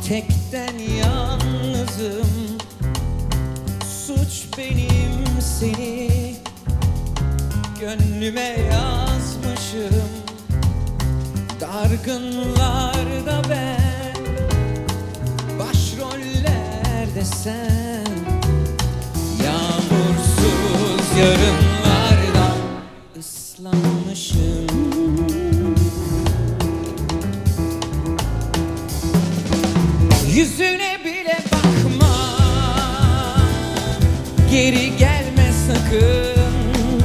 tekten yalnızım. Suç benim, seni gönlüme yazmışım. Dargınlarda ben, başrollerde sen. Yağmursuz yarınlarda ıslanmışım. Yüzüne bile bakma, geri gelme sakın.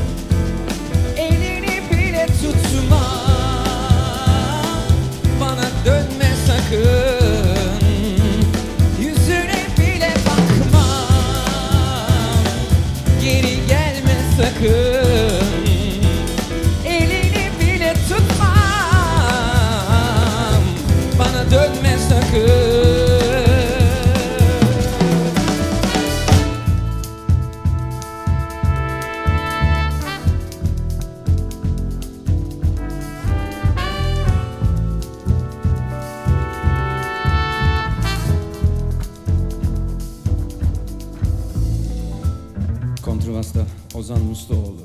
Elini bile tutma, bana dönme sakın. Yüzüne bile bakma, geri gelme sakın. Elini bile tutma, bana dönme sakın. Kontrbasta Ozan Musluoğlu.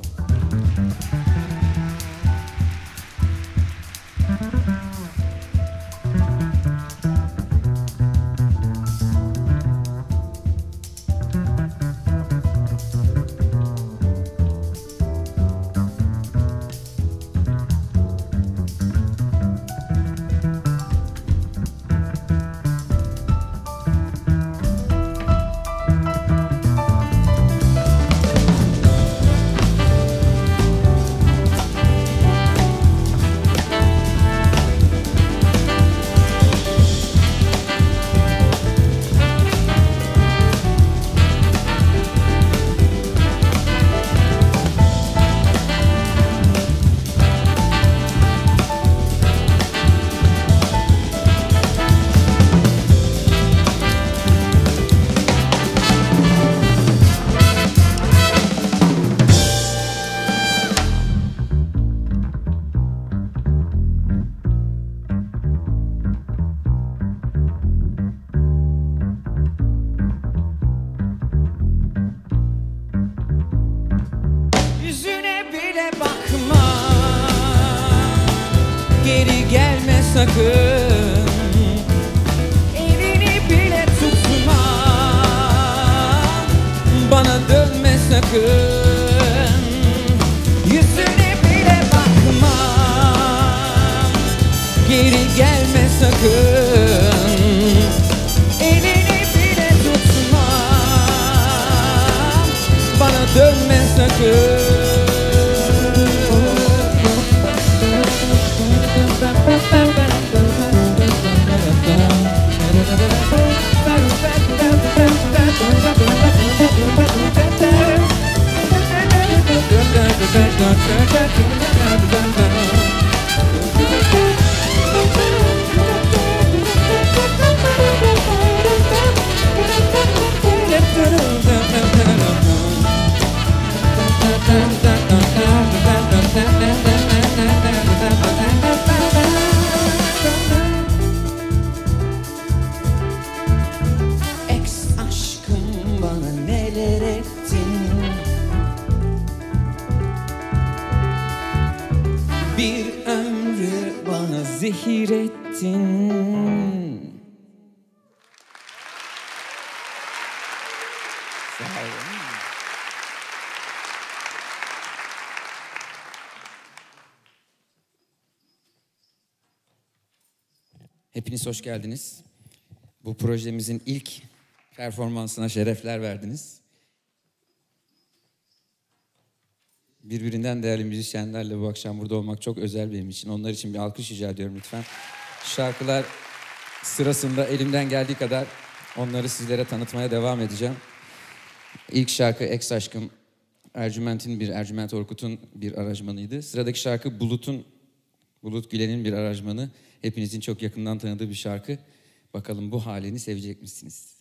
Geri gelme sakın. Elini bile tutma, bana dönme sakın. Yüzüne bile bakma, geri gelme sakın. Elini bile tutma, bana dönme sakın. Ex aşkım, bana neler ettin. Bir ömrü bana zehir ettin. Sağ olun. Hepiniz hoş geldiniz. Bu projemizin ilk performansına şerefler verdiniz. Birbirinden değerli müzisyenlerle bu akşam burada olmak çok özel benim için. Onlar için bir alkış rica ediyorum lütfen. Şarkılar sırasında elimden geldiği kadar onları sizlere tanıtmaya devam edeceğim. İlk şarkı Ex Aşkım, Ercüment Orkut'un bir aranjmanıydı. Sıradaki şarkı Bulut Gülen'in bir aranjmanı. Hepinizin çok yakından tanıdığı bir şarkı. Bakalım bu halini sevecek misiniz?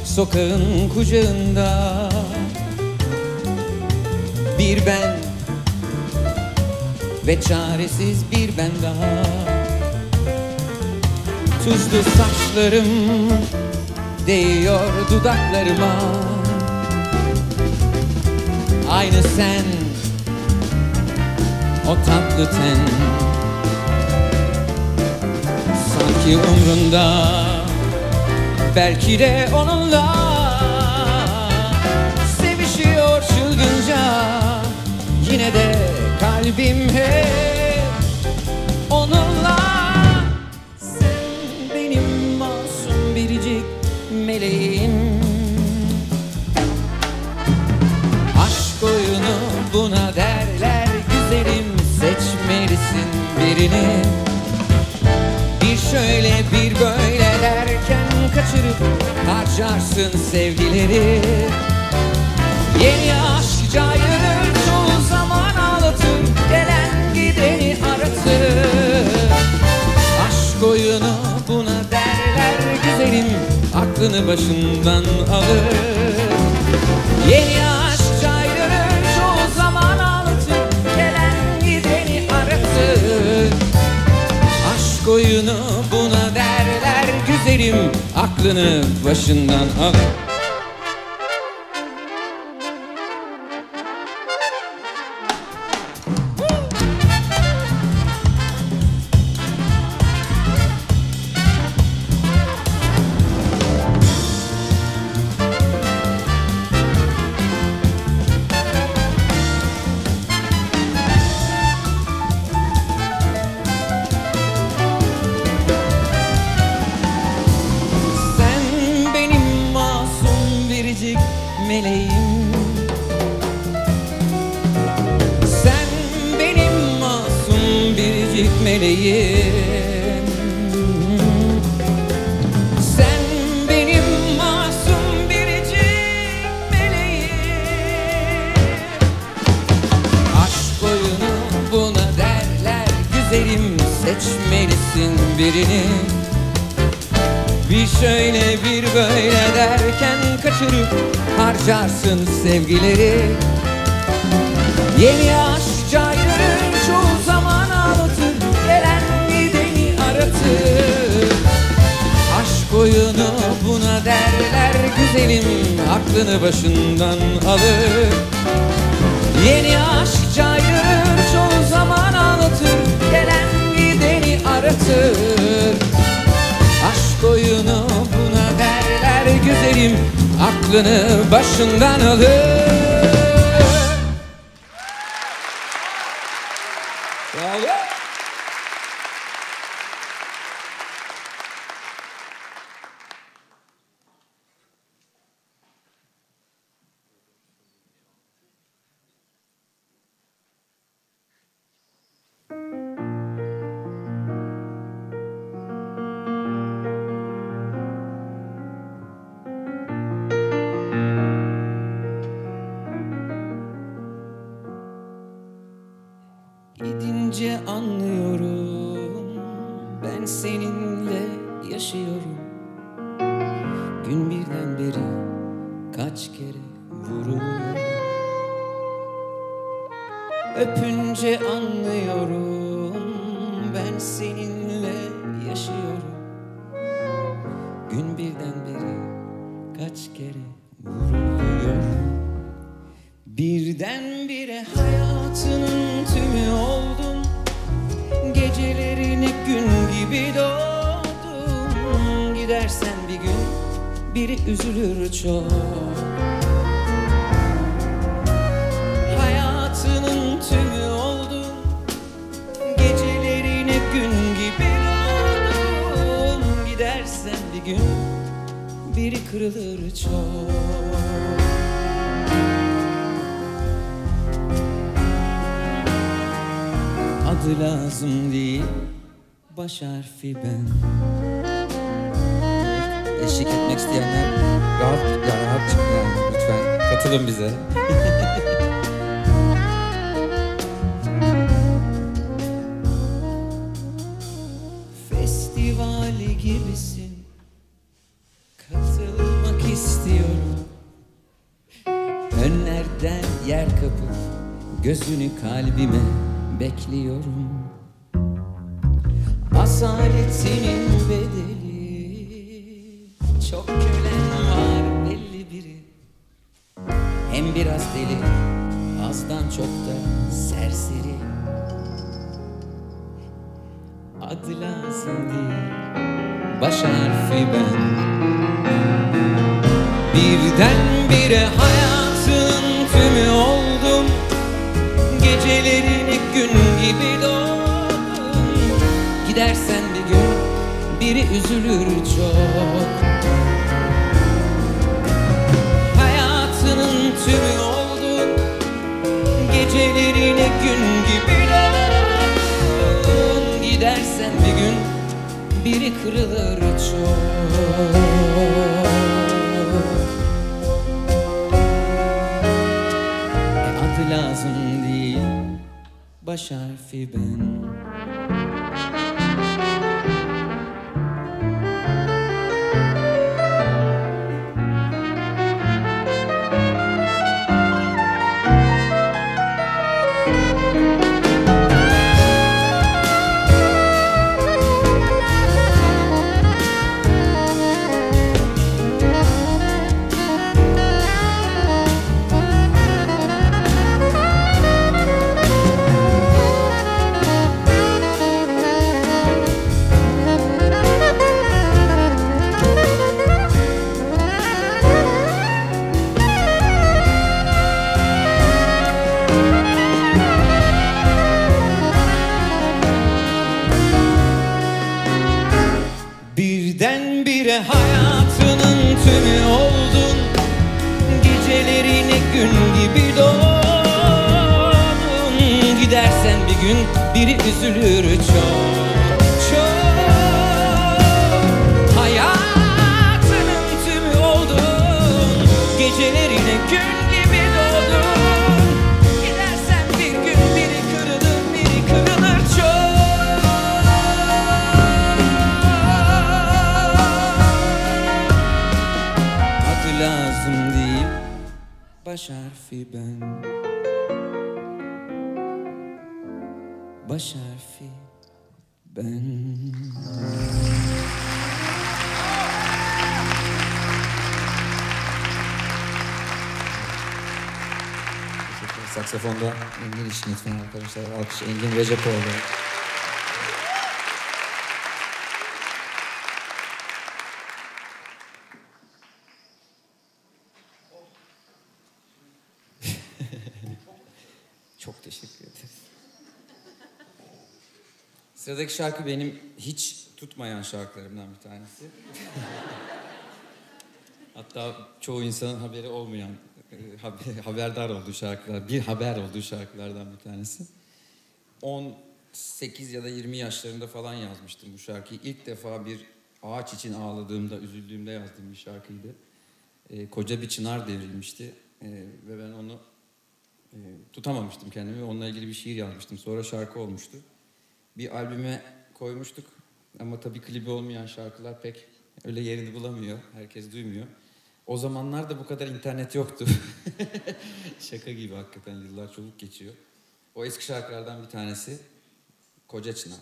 sokağın kucağında. Bir ben ve çaresiz bir ben daha. Tuzlu saçlarım değiyor dudaklarıma. Aynı sen, o tatlı ten, sanki umrunda, belki de onunla sevişiyor çılgınca. Yine de kalbim hep onunla. Sen benim masum biricik meleğim. Aşk oyunu buna derler güzelim, seçmelisin birini. Bir şöyle bir böyle derken kaçırıp harcarsın sevgileri. Yeni aşk cayır, çoğu zaman ağlatır, gelen gideni aratır. Aşk oyunu buna derler güzelim, aklını başından alır. Yeni aşk cayır, çoğu zaman ağlatır, gelen gideni aratır. Aşk oyunu buna derler güzelim, aklını başından alır. Meleğim, sen benim masum biricik meleğim. Sen benim masum biricik meleğim. Aşk oyunu buna derler güzelim, seçmelisin birini. Bir şöyle bir böyle derken kaçırıp harcarsın sevgileri. Yeni aşk cayırır, çoğu zaman ağlatır, gelen gideni aratır. Aşk oyunu buna derler güzelim, aklını başından alır. Yeni aşk cayırır, çoğu zaman ağlatır, gelen gideni aratır. Aşk oyunu buna derler güzelim, aklını başından alır. Bravo. Gidince anlıyorum, ben seninle yaşıyorum. Gün birden beri kaç kere vuruluyor. Öpünce anlıyorum, ben seninle yaşıyorum. Gün birden beri kaç kere vuruluyor. Birdenbire hayatının tümü oldun, gecelerine gün gibi doğdun. Gidersen bir gün biri üzülür çok. Hayatının tümü oldun, gecelerine gün gibi doğdun. Gidersen bir gün biri kırılır çok. Adı lazım değil, baş harfi ben. Eşlik etmek isteyenler rahat yani lütfen katılın bize. Festivali gibisin, katılmak istiyorum. istiyorum. Önlerden yer kapıp gözünü kalbime bekliyorum. Asaletinin bedeli, çok kölen var belli biri. Hem biraz deli, azdan çok da serseri. Adı lazım değil, baş harfi ben. Birdenbire hayatın tümü oldum. Gecelerini gün gibi doğdum. Gidersen bir gün biri üzülür çok. Hayatının tümü oldum. Gecelerine gün gibi doğdum. Gidersen bir gün biri kırılır çok. Adı lazım değil, baş harfi ben. Birdenbire hayatının tümü oldun. Gecelerine gün gibi doğdun. Gidersen bir gün biri üzülür çok, çok. Hayatının tümü oldun. Gecelerine gün gibi doğdun. Gidersen bir gün biri kırılır, biri kırılır çok. Lazım değil, baş harfi ben. Baş harfi ben. Saksafonda Engin İşin lütfen arkadaşlar. Alkış Engin Recepoğlu. Çok teşekkür ederiz. Sıradaki şarkı benim hiç tutmayan şarkılarımdan bir tanesi. Hatta çoğu insanın haberi olmayan, haberdar olduğu şarkılar, bir haber olduğu şarkılardan bir tanesi. 18 ya da 20 yaşlarında falan yazmıştım bu şarkıyı. İlk defa bir ağaç için ağladığımda, üzüldüğümde yazdığım bir şarkıydı. Koca bir çınar devrilmişti ve ben onu tutamamıştım kendimi. Onunla ilgili bir şiir yazmıştım. Sonra şarkı olmuştu. Bir albüme koymuştuk. Ama tabii klibi olmayan şarkılar pek öyle yerini bulamıyor. Herkes duymuyor. O zamanlar da bu kadar internet yoktu. Şaka gibi hakikaten, yıllar çabuk geçiyor. O eski şarkılardan bir tanesi Koca Çınar.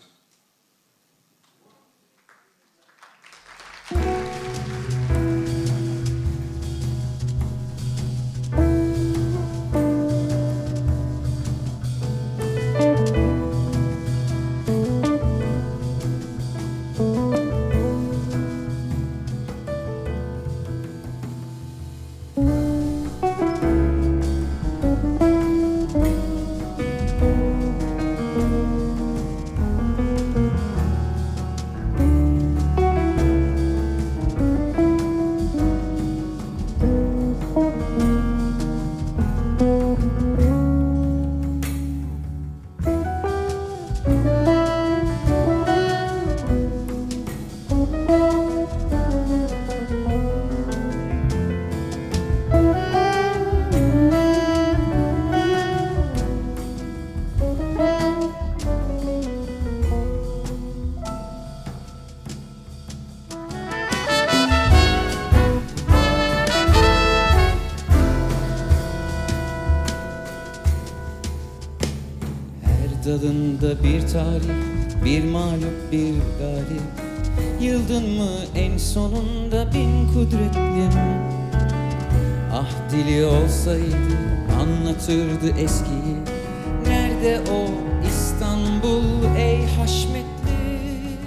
dalında bir tarih, bir mağlup bir galip. Yıldın mı en sonunda bin kudretlim? Ah dili olsaydı anlatırdı eskiyi. Nerede o İstanbul ey haşmetli?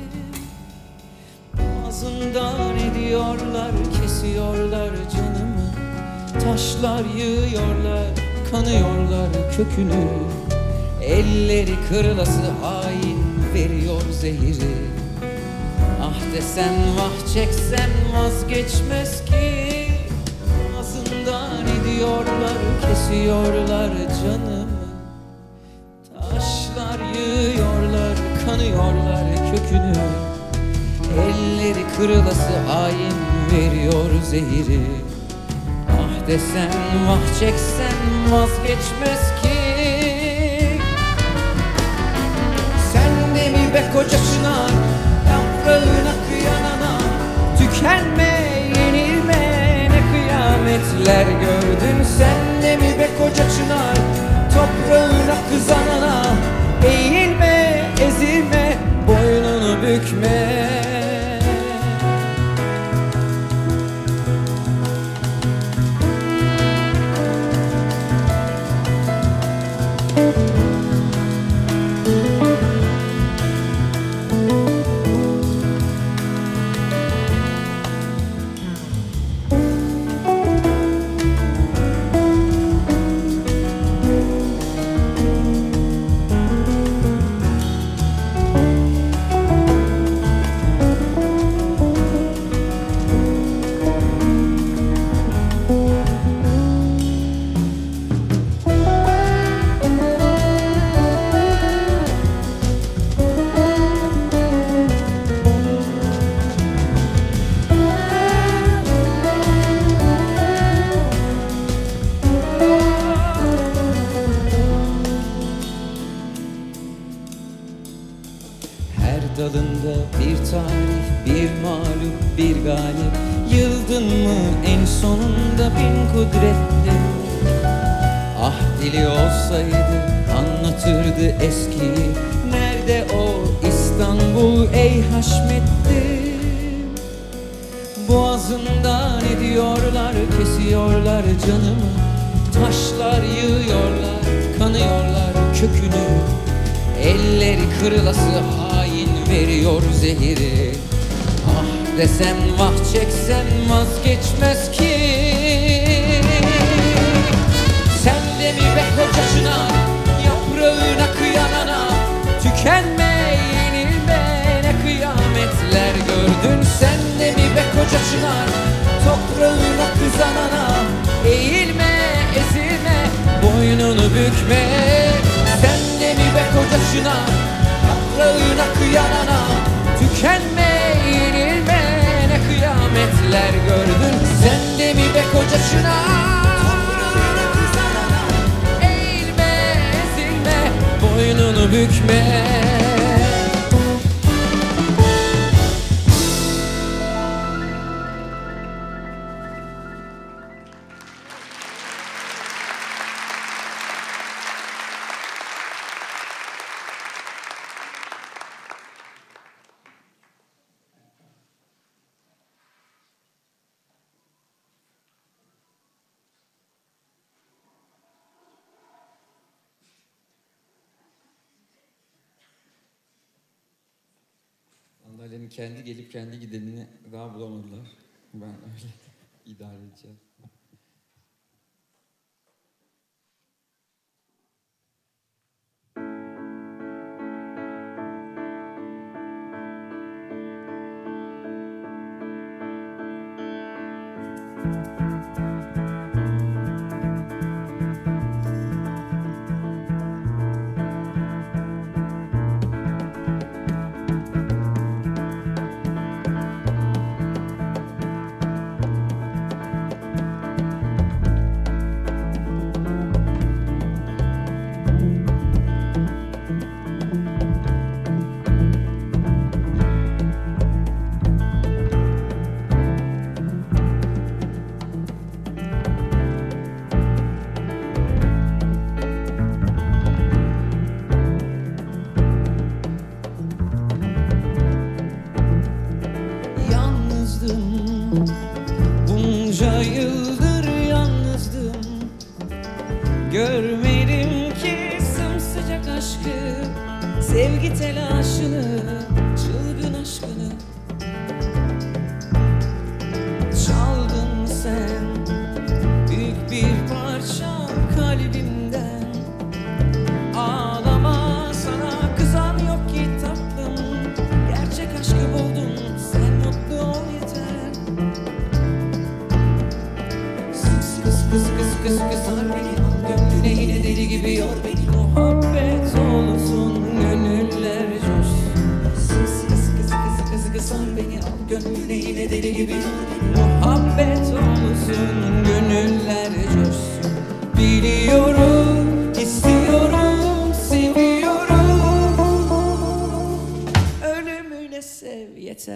Boğazımdan ediyorlar, kesiyorlar canımı. Taşlar yığıyorlar, kanıyorlar kökünü. Elleri kırılası hain veriyor zehiri. Ah desem vah çeksem vazgeçmez ki. Ağzından ediyorlar, kesiyorlar canımı. Taşlar yığıyorlar, kanıyorlar kökünü. Elleri kırılası hain veriyor zehiri. Ah desem vah çeksem vazgeçmez ki. Sen de mi be koca çınar, yaprağına kıyanana? Tükenme, yenilme, ne kıyametler gördün. Sen de mi be koca çınar, toprağına kızanana? Eğilme, ezilme, boynunu bükme. Dalında bir tarih, bir mağlup, bir galip. Yıldın mı en sonunda bin kudretli? Ah dili olsaydı anlatırdı eskiyi. Nerede o İstanbul ey haşmetli? Boğazından ediyorlar, kesiyorlar canımı. Taşlar yığıyorlar, kanıyorlar kökünü. Elleri kırılası hain veriyor zehiri. Ah desem vah çeksem vazgeçmez ki. Sen de mi be koca çınar, yaprağına kıyanana? Tükenme, yenilme, ne kıyametler gördün. Sen de mi be koca çınar, toprağına kızanana? Eğilme, ezilme, boynunu bükme. Sen de mi be koca çınar, yaprağına kıyanana? Tükenme, yenilme, ne kıyametler gördün. Sen de mi be koca çınar, toprağına kızanana? Eğilme, ezilme, boynunu bükme. Sandalyenin kendi gelip kendi gidenini daha bulamadılar. Ben öyle idare edeceğim. Bunca yıldır yalnızdım, görmedim ki sımsıcak aşkı, sevgi telaşını, çılgın aşkını. Çaldın sen büyük bir parça kalbimden. Ağlama, sana kızan yok ki tatlım. Gerçek aşkı buldun, sen mutlu ol yeter. Sıkı sıkı sıkı sıkı sıkı sar beni, al gönlüne yine deli gibi yor beni. Muhabbet olsun, gönüller coşsun. Sıkı sıkı sıkı sıkı sıkı sar beni, al gönlüne yine deli gibi yor beni. Muhabbet olsun, gönüller coşsun. Biliyorum, istiyorum, seviyorum. Ölümüne sev yeter.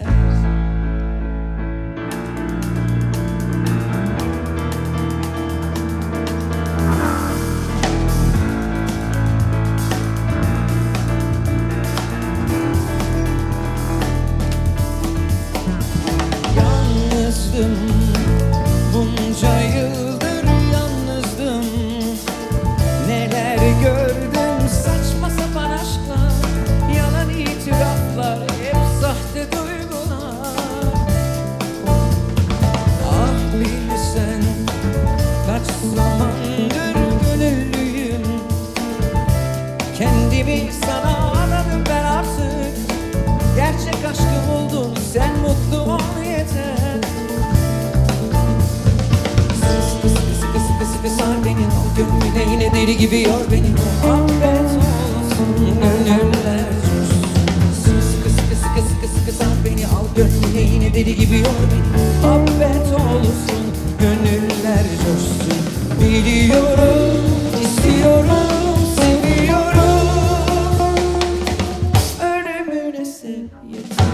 Yalnızdım, bunca yıldır yalnızdım. Neler gördüm saçma sapan aşklar, yalan itiraflar, hep sahte duygular. Ah bilsen kaç zamandır gönüllüyüm, kendimi sana adadım ben artık. Gerçek aşkı buldum, sen mutlu ol yeter. Sıkı sıkı sıkı sıkı sıkı sar beni, al gönlüne yine deli gibi yor beni. Muhabbet olsun, gönüller coşsun. Sıkı sıkı sıkı sıkı sıkı sar beni, al gönlüne yine deli gibi yor beni. Muhabbet olsun, gönüller coşsun. Biliyorum, istiyorum, seviyorum. Ölümüne sev yeter.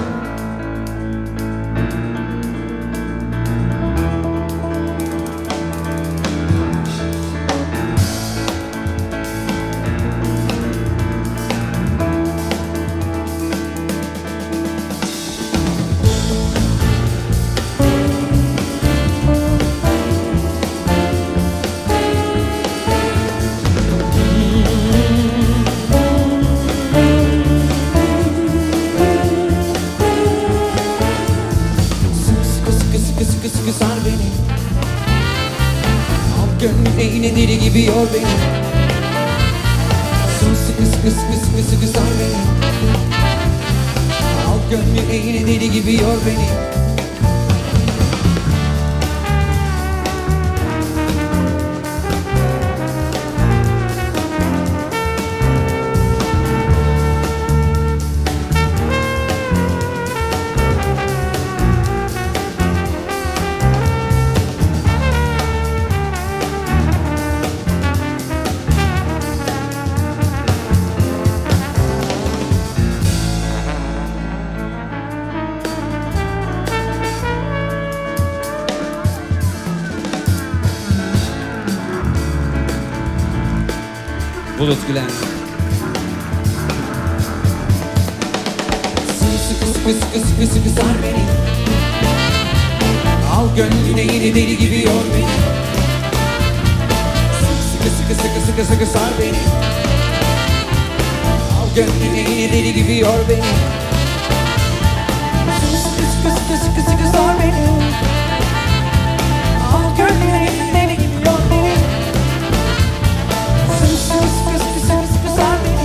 Sıkı sıkı sar beni, al gönlüne yine deli gibi yor beni. Sıkı sıkı sıkı sıkı sıkı sar beni, al gönlüne yine deli gibi yor beni. Bulut Gülen. Sıkı sıkı sıkı sıkı sıkı sar beni, al gönlüne yine deli gibi yor beni. Sıkı sıkı sıkı sıkı sıkı sar beni, al gönlüne yine deli gibi yor beni. Sıkı sıkı sıkı sıkı sıkı sar beni, al gönlüne yine deli gibi yor beni. Sıkı sıkı sıkı sıkı sıkı sar beni,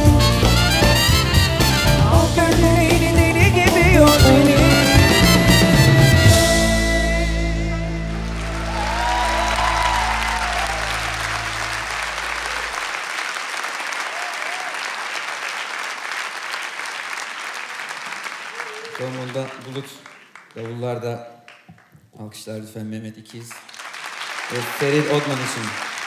al gönlüne yine deli gibi yor beni. Sonunda Bulut, davullarda alkışlar lütfen Mehmet İkiz ve Feril Odman için.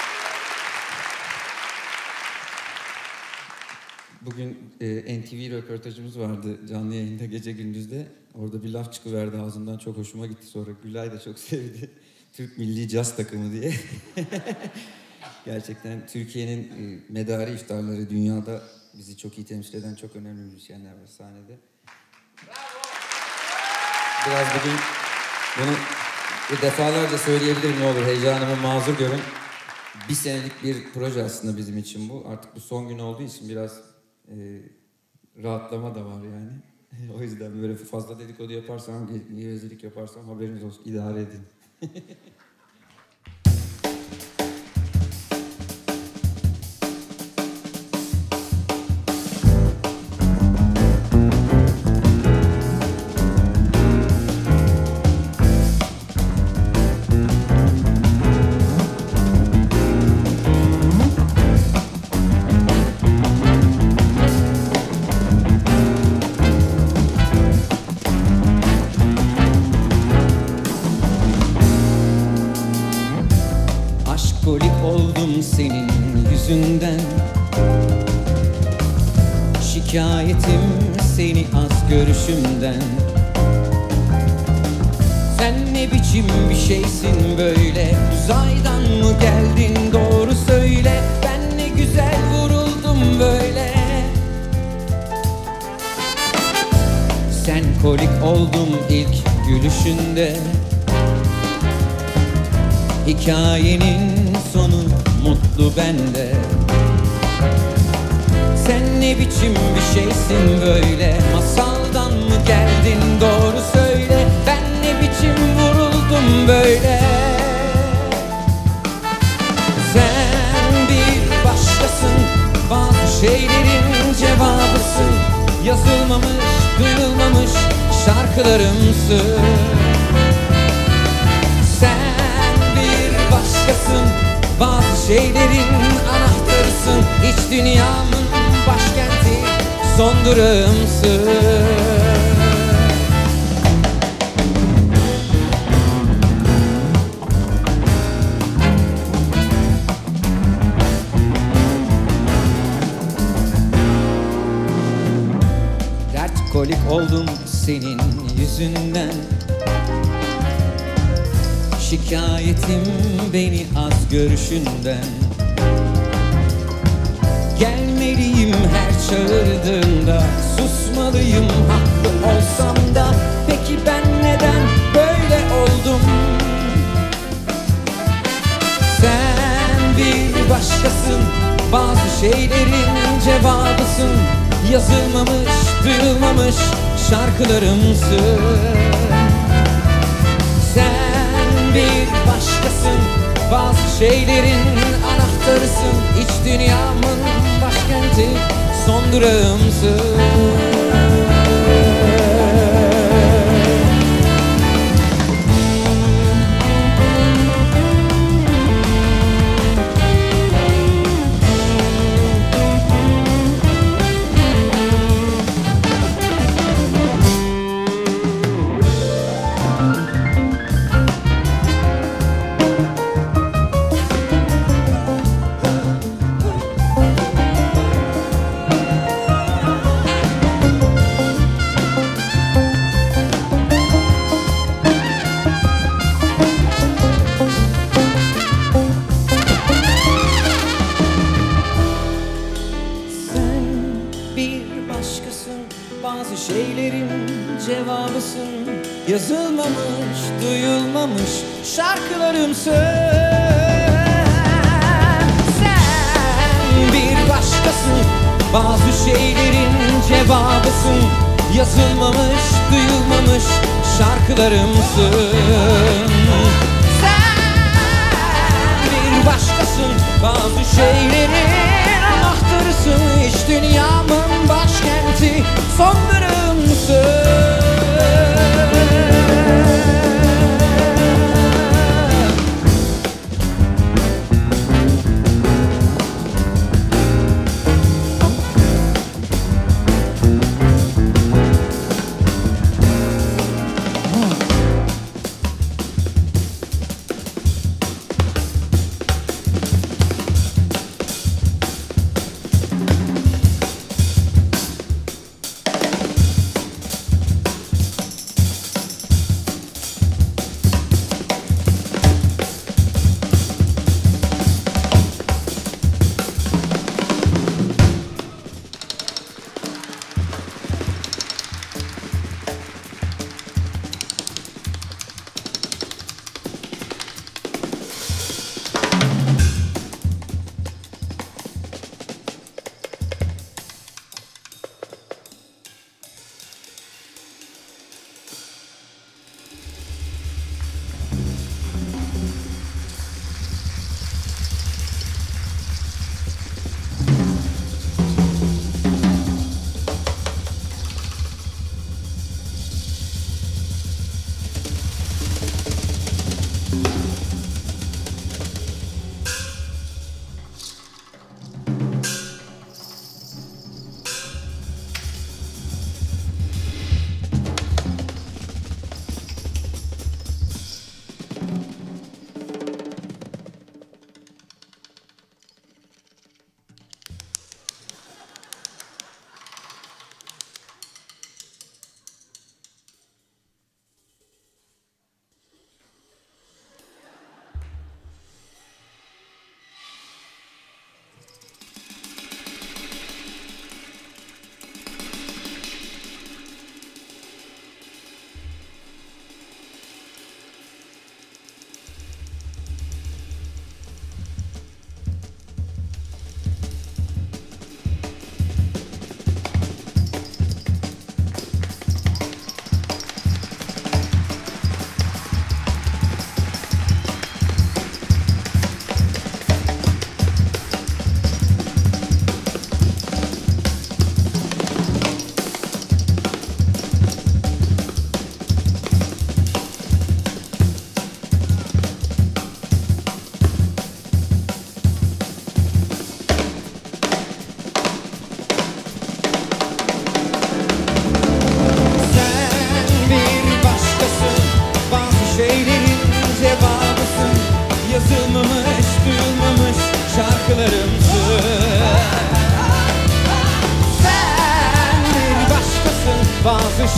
Bugün NTV röportajımız vardı canlı yayında gece gündüzde. Orada bir laf çıkıverdi ağzından, çok hoşuma gitti sonra. Gülay da çok sevdi. Türk Milli Caz Takımı diye. Gerçekten Türkiye'nin medarı iftarları, dünyada bizi çok iyi temsil eden çok önemli müzisyenler var sahnede. Biraz bugün bunu Defalarca söyleyebilirim, ne olur heyecanımı mazur görün. Bir senelik bir proje aslında bizim için bu. Artık bu son gün olduğu için biraz rahatlama da var yani. O yüzden böyle fazla dedikodu yaparsam, gevezelik yaparsam haberiniz olsun, idare edin. Aşkolik oldum senin yüzünden. Şikayetim seni az görüşümden. Sen ne biçim bir şeysin böyle? Uzaydan mı geldin, doğru söyle. Ben ne güzel vuruldum böyle. Sen kolik oldum ilk gülüşünde. Hikayenin sonu mutlu bende. Sen ne biçim bir şeysin böyle? Masaldan mı geldin, doğru söyle. Ben ne biçim vuruldum böyle. Sen bir başkasın, bazı şeylerin cevabısın. Yazılmamış, duyulmamış şarkılarımsın. Başkasın, bazı şeylerin anahtarısın. İç dünyamın başkenti, son durağımsın. Dert kolik oldum senin yüzünden. Şikayetim beni az görüşünden. Gelmeliyim her çağırdığında. Susmalıyım haklı olsam da. Peki ben neden böyle oldum? Sen bir başkasın, bazı şeylerin cevabısın. Yazılmamış, duyulmamış şarkılarımsın. Sen bir başkasın, bazı şeylerin anahtarısın. İç dünyamın başkenti, son durağımsın. Bazı şeylerin cevabısın. Yazılmamış, duyulmamış şarkılarımsın. Sen bir başkasın, bazı şeylerin cevabısın. Yazılmamış, duyulmamış şarkılarımsın. Sen bir başkasın, bazı şeylerin anahtarısın. İç dünyamın başkenti, sonlarımsın.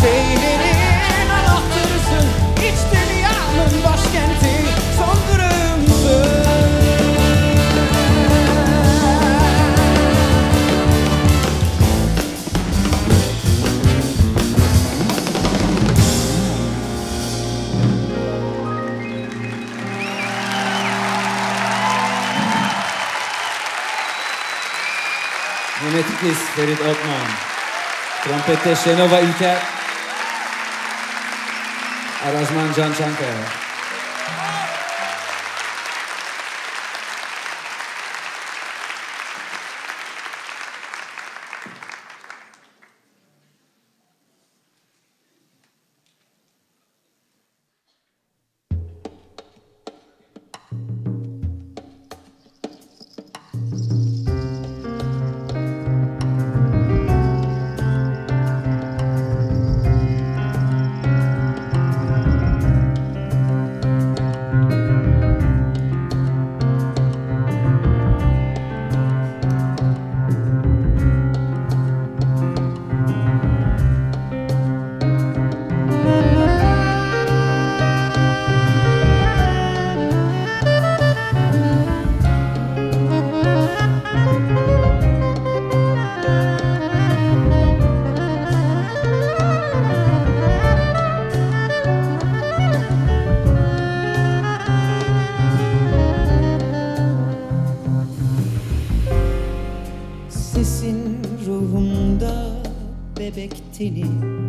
şeylerin anahtarısın. İç dünyamın başkenti, son durağımsın. Mehmet İkiz, Ferit Otman. Trompette Şenova İlker. Aranjman Can Çankaya. bebek teni,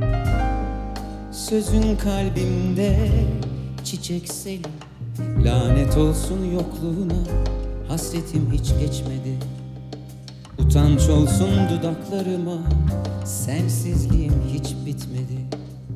sözün kalbimde çiçek seni. Lanet olsun yokluğuna, hasretim hiç geçmedi. Utanç olsun dudaklarıma, sensizliğim hiç bitmedi.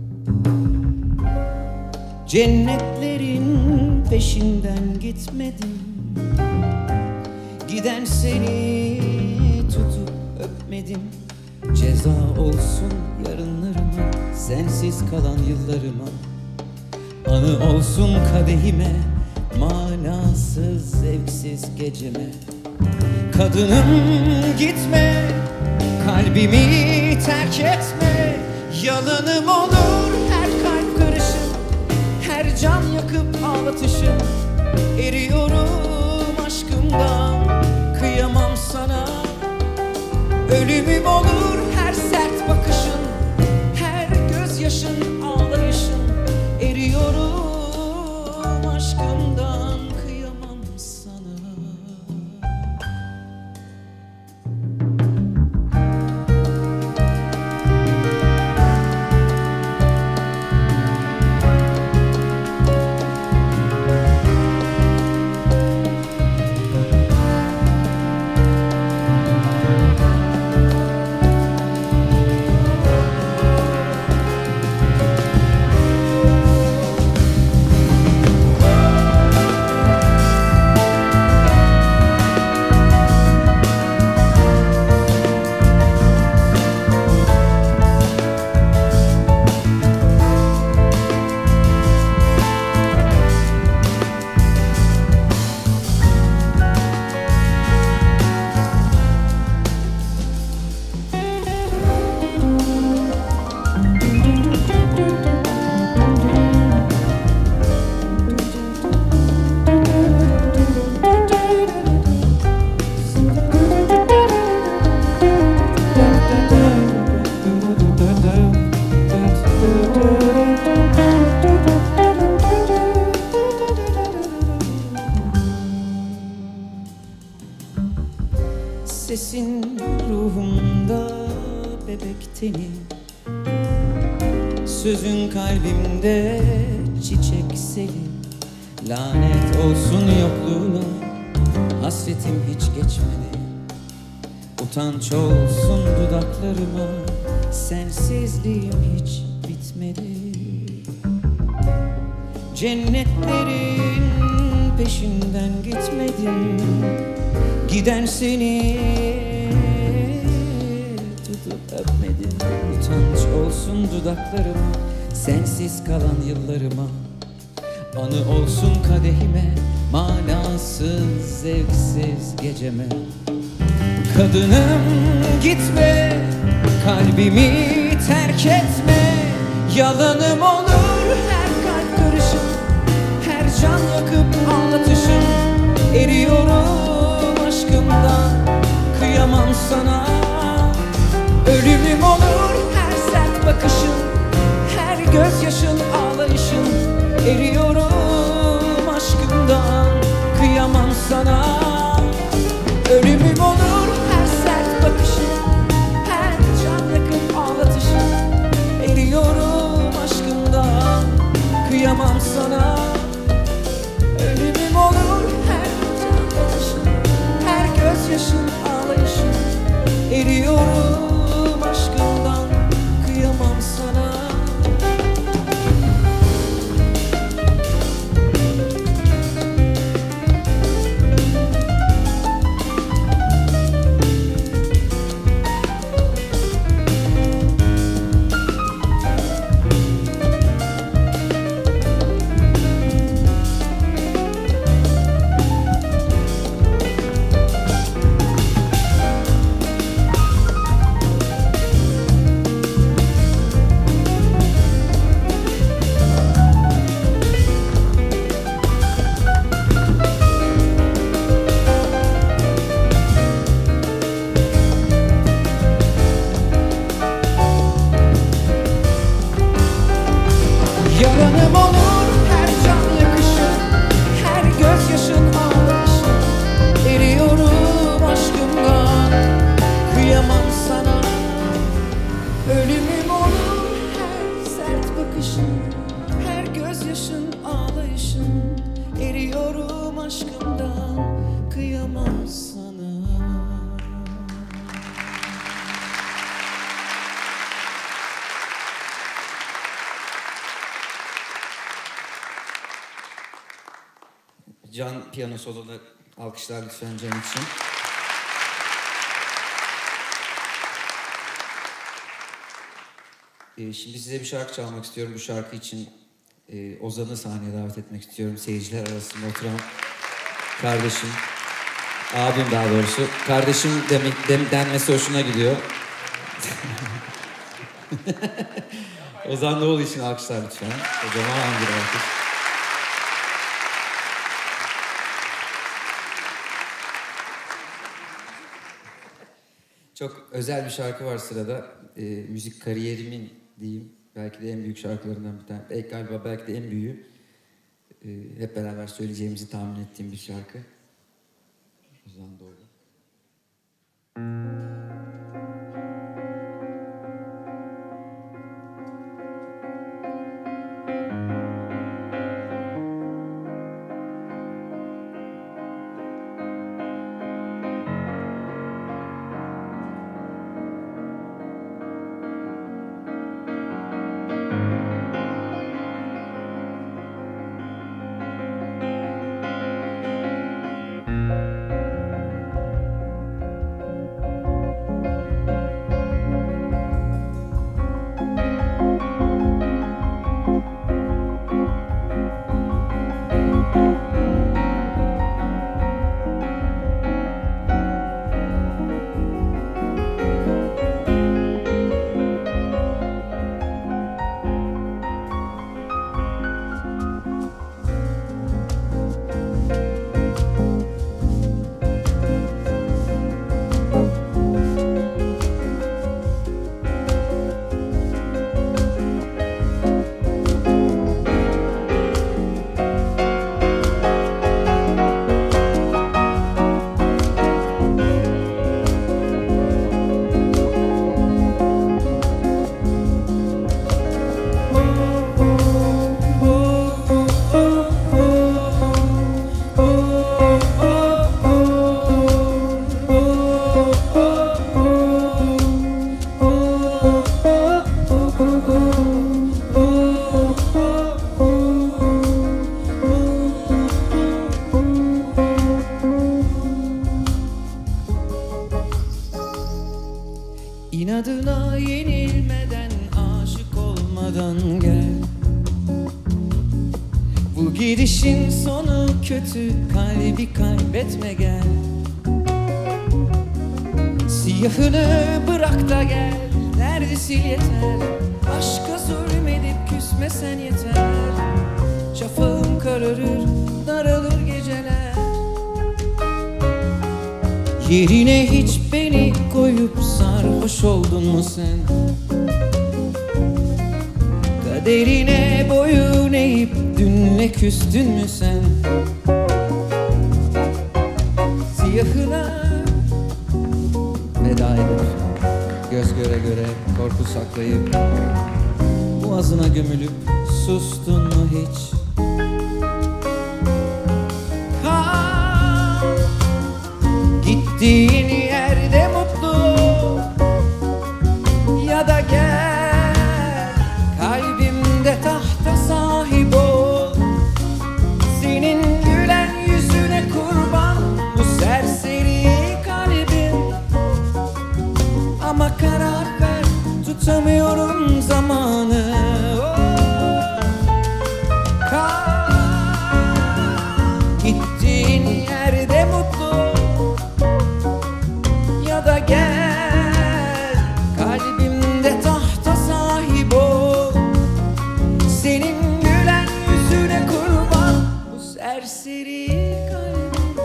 Cennetlerin peşinden gitmedim, giden seni tutup öpmedim. Ceza olsun yarınlarıma, sensiz kalan yıllarıma. Anı olsun kadehime, manasız zevksiz geceme. Kadınım gitme, kalbimi terk etme. Yalanım olur her kalp karışım, her can yakıp ağlatışım. Eriyorum aşkımdan, kıyamam sana. Ölümüm olur her sert bakışın, her gözyaşın, ağlayışın. Eriyorum aşkımdan, kıyamam sana. Sesin ruhumda bebek teni, sözün kalbimde çiçek seli. Lanet olsun yokluğuna, hasretim hiç geçmedi. Utanç olsun dudaklarıma, sensizliğim hiç bitmedi. Cennetlerin peşinden gitmedim, giden seni tutup öpmedim. Utanç olsun dudaklarıma, sensiz kalan yıllarıma. Anı olsun kadehime, manasız zevksiz geceme. Kadınım gitme, kalbimi terk etme. Yalanım olur her kalp karışım, her can yakıp anlatışım. Eriyorum aşkımdan, kıyamam sana. Ölümüm olur her sert bakışın, her gözyaşın ağlayışın. Eriyorum aşkımdan, kıyamam sana. Ölümüm olur her sert bakışın, her can yakıp ağlatışın. Eriyorum aşkımdan, kıyamam sana. Ölümüm olur her can bakışın, her gözyaşın ağlayışın. Eriyorum aşkımdan, kıyamam sana. Yalanım olur her can yakışın, her gözyaşın ağlayışın. Eriyorum aşkımdan, kıyamam sana. Ölümüm olur her sert bakışın, her gözyaşın ağlayışın. Eriyorum aşkımdan, kıyamam sana. Can piyano soloda alkışlar lütfen Can için. Şimdi size bir şarkı çalmak istiyorum. Bu şarkı için Ozan'ı sahneye davet etmek istiyorum. Seyirciler arasında oturan kardeşim, abim daha doğrusu. Kardeşim denmesi hoşuna gidiyor. Ozan Doğulu için alkışlar lütfen. Kocaman bir alkış. Çok özel bir şarkı var sırada. Müzik kariyerimin diyeyim. Belki de en büyük şarkılarından bir tane. Galiba belki de en büyüğü. Hep beraber söyleyeceğimizi tahmin ettiğim bir şarkı. Ozan Doğulu. İnadına yenilmeden, aşık olmadan gel. Bu gidişin sonu kötü, kalbi kaybetme gel. Siyahını bırak da gel, derdi sil yeter. Aşka zulmedip küsmesen yeter. Şafağım kararır, daralır geceler. Yerine hiç beni koyup sarhoş oldun mu sen? Kaderine boyun eğip dünle küstün mü sen? Siyahına veda edip göz göre göre korku saklayıp boğazına gömülüp sustun mu hiç? kal, gittiğin yerde mutlu ya da gel, kalbimde tahta sahip ol. Senin gülen yüzüne kurban bu serseri kalbim. Ama karar ver, tutamıyorum zamanı. Kal, gittiğin yerde mutlu ya da gel, kalbimde tahta sahip ol. Senin gülen yüzüne kurban bu serseri kalbim.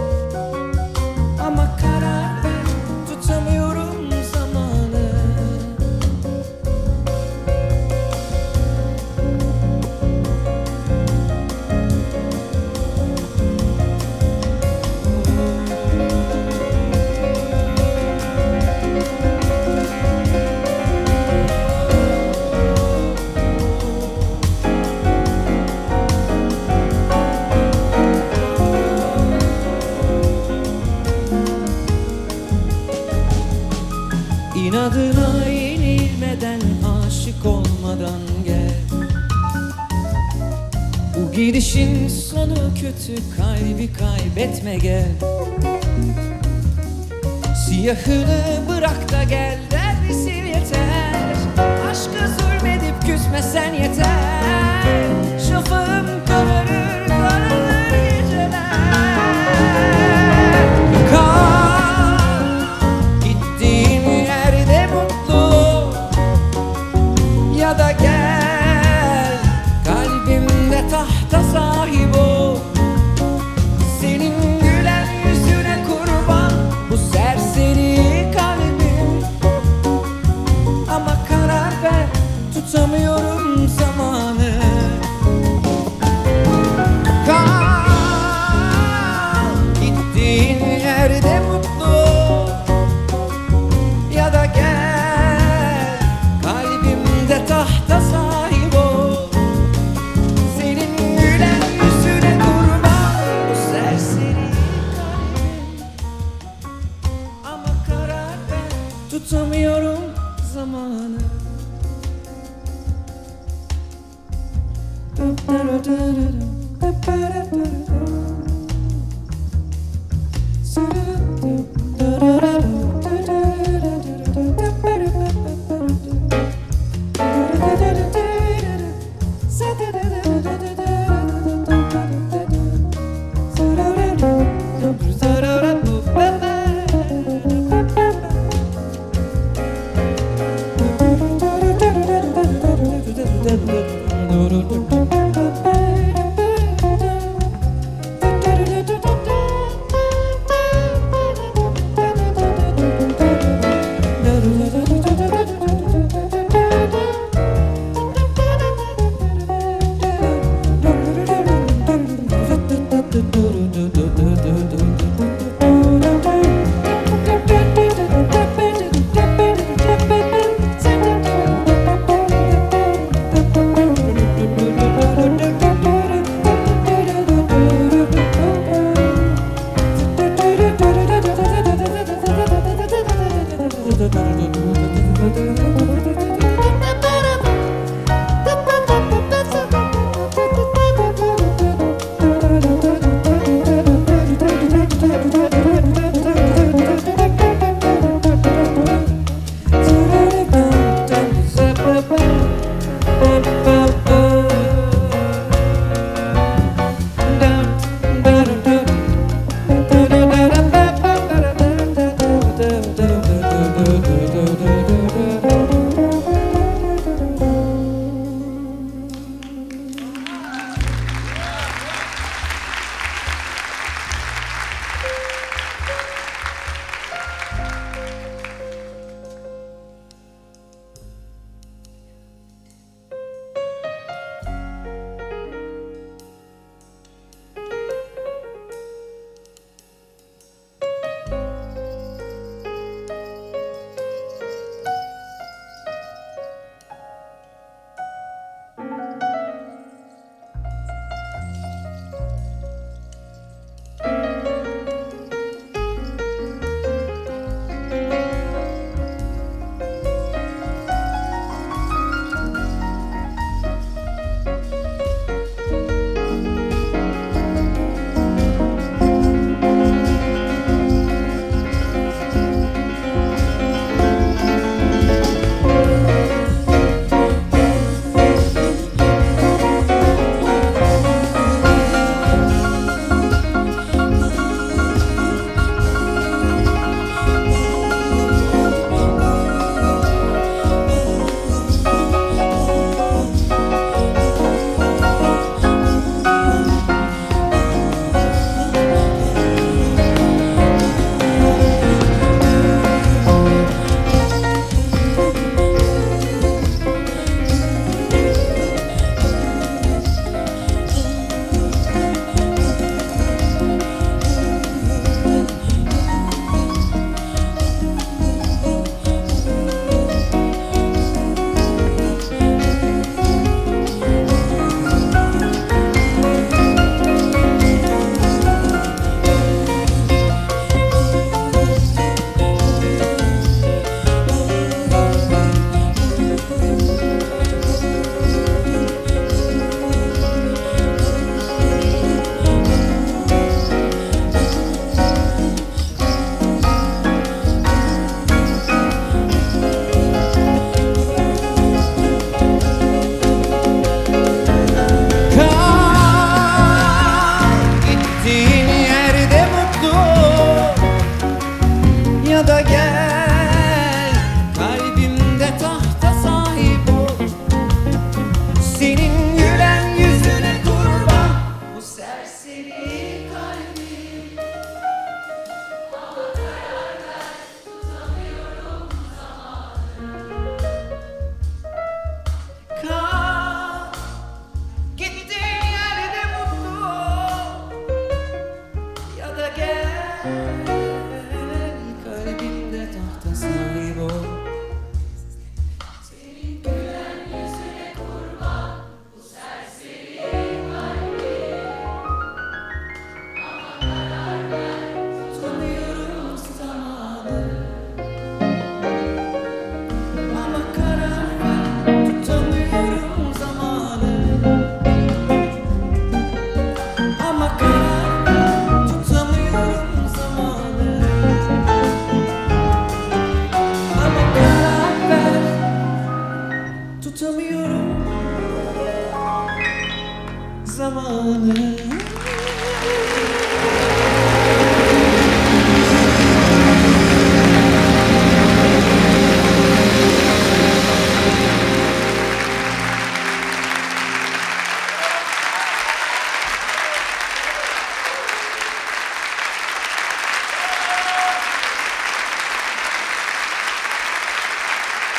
Ama karar ver, tutamıyorum zamanı. İnadına yenilmeden, aşık olmadan gel. Bu gidişin sonu kötü, kalbi kaybetme gel. Siyahını bırak da gel, derdi sil yeter. Aşka zulmedip küsmesen yeter. Şafağım kararır, kararır geceler. Kal, gittiğin yerde mutlu ya da gel, kalbimde tahta sahip ol. Senin gülen yüzüne kurban bu serseri kalbim. Ama karar ver, tutamıyorum zamanı.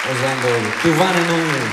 Ozan Doğulu. The one and only.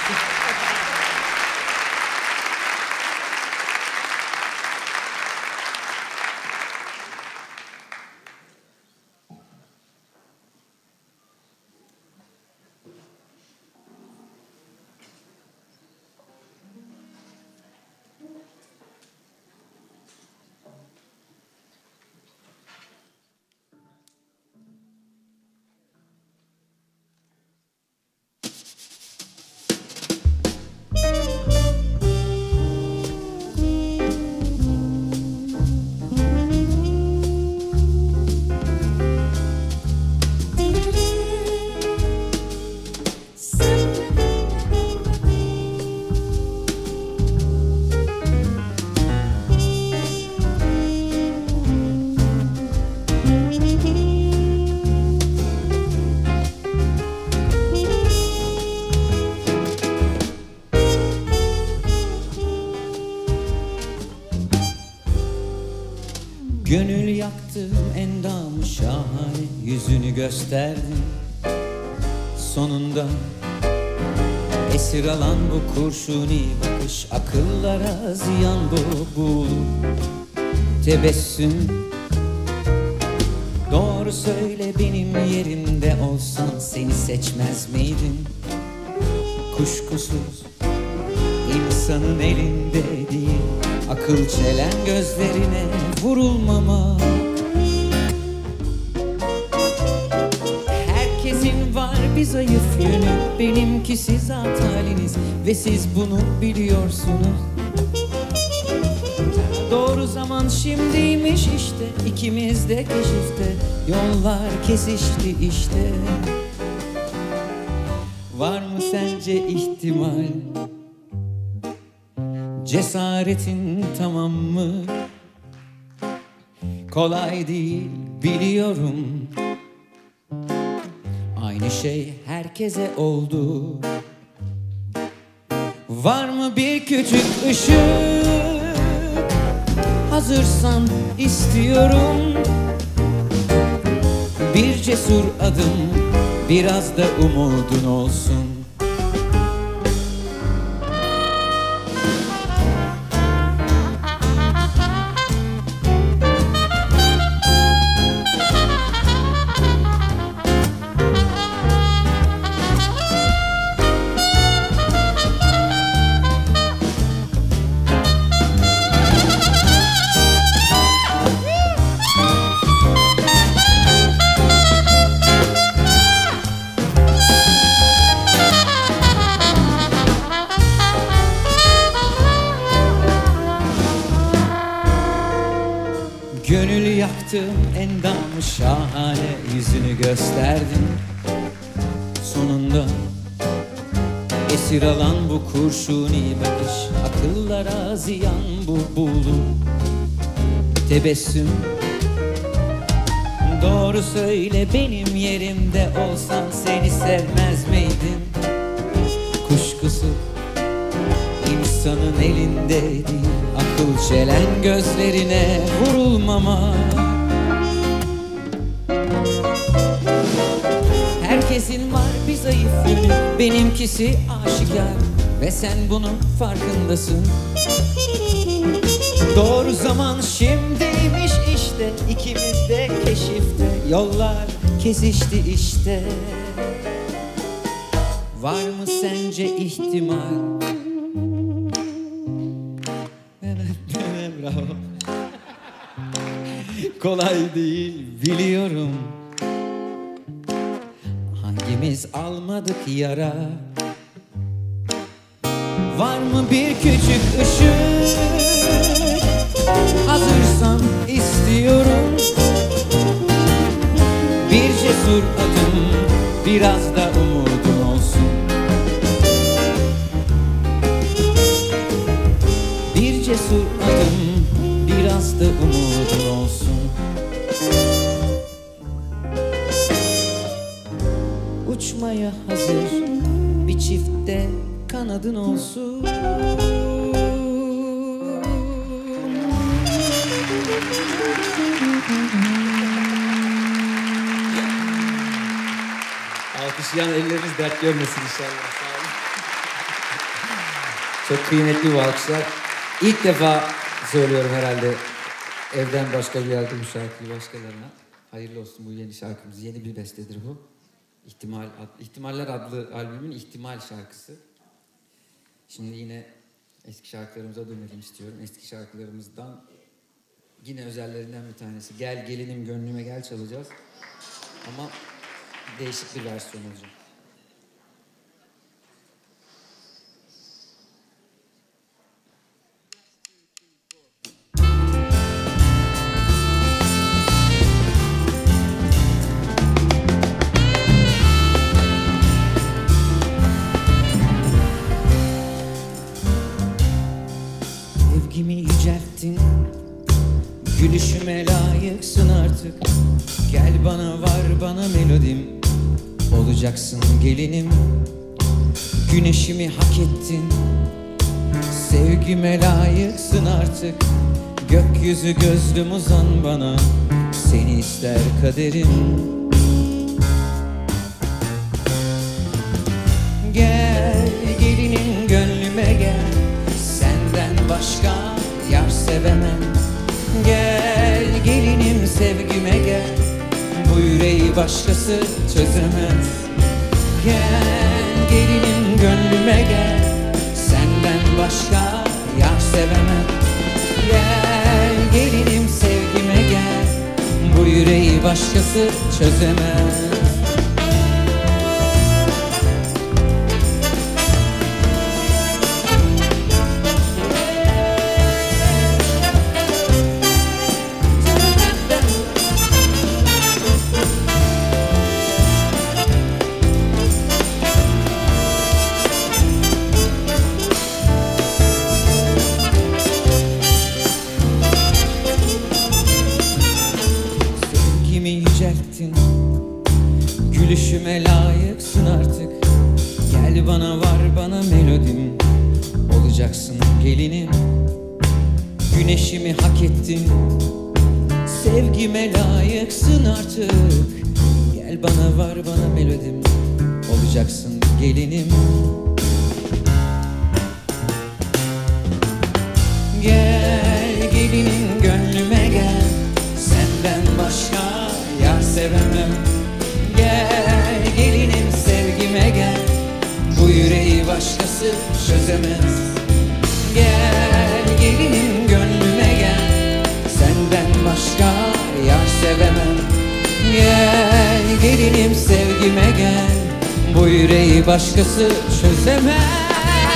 Gönül yaktım endamı şahane, yüzünü gösterdin sonunda. Esir alan bu kurşuni bakış, akıllara ziyan bu tebessüm. Doğru söyle, benim yerimde olsan seni seçmez miydin? Kuşkusuz insanın elinde değil, akıl çelen gözlerine vurulmamak. Herkesin var bir zayıf yönü, benimkisi zat haliniz ve siz bunu biliyorsunuz. Doğru zaman şimdiymiş işte, ikimiz de keşifte, yollar kesişti işte. Var mı sence ihtimal? Cesaretin tamam mı? Kolay değil biliyorum. Aynı şey herkese oldu. Var mı bir küçük ışık? Hazırsan istiyorum. Bir cesur adım, biraz da umudun olsun. Gönül yaktım endamı şahane, yüzünü gösterdin sonunda. Esir alan bu kurşuni bakış, akıllara ziyan bu tebessüm. Doğru söyle, benim yerimde olsan seni sevmez miydim? Kuşkusuz insanın elinde değil, akıl çelen gözlerine vurulmama. Herkesin var bir zayıf yönü, benimkisi aşikar ve sen bunun farkındasın. Doğru zaman şimdiymiş işte, ikimiz de keşifte, yollar kesişti işte. Var mı sence ihtimal? Bravo. Kolay değil biliyorum. Hangimiz almadık yara? Var mı bir küçük ışık? Hazırsan istiyorum. Bir cesur adım, biraz da umudun olsun. Bir cesur adım, biraz da umudun olsun. Uçmaya hazır bir çifte kanadın olsun. Alkış Alkışlayan elleriniz dert görmesin inşallah. Sağ olun. Çok kıymetli bu alkışlar. İlk defa söylüyorum herhalde evden başka bir yerde bu şarkıyı başkalarına. Hayırlı olsun bu yeni şarkımız. Yeni bir bestedir bu. İhtimaller adlı albümün ihtimal şarkısı. Şimdi yine eski şarkılarımıza dönelim istiyorum. Eski şarkılarımızdan yine özellerinden bir tanesi. Gel gelinim gönlüme gel çalacağız. Ama değişik bir versiyon olacak. Sevgimi yücelttin, gülüşüme layıksın artık. Gel bana var bana melodim, olacaksın gelinim. Güneşimi hak ettin, sevgime layıksın artık. Gökyüzü gözlüm uzan bana, seni ister kaderim. Gel gelinim gönlüme gel, senden başka yar sevemem. Gel gelinim sevgime gel, bu yüreği başkası çözemez. Gel gelinim gönlüme gel, senden başka yar sevemem. Gel gelinim sevgime gel, bu yüreği başkası çözemez. Gülüşüme layıksın artık. Gel bana var bana melodim, olacaksın gelinim. Güneşimi hak ettin, sevgime layıksın artık. Gel bana var bana melodim, olacaksın gelinim. Gel gelinim gönlüme gel, senden başka yar sevemem. Gel gelinim sevgime gel, bu yüreği başkası çözemez. Gel gelinim gönlüme gel, senden başka yar sevemem. Gel gelinim sevgime gel, bu yüreği başkası çözemez.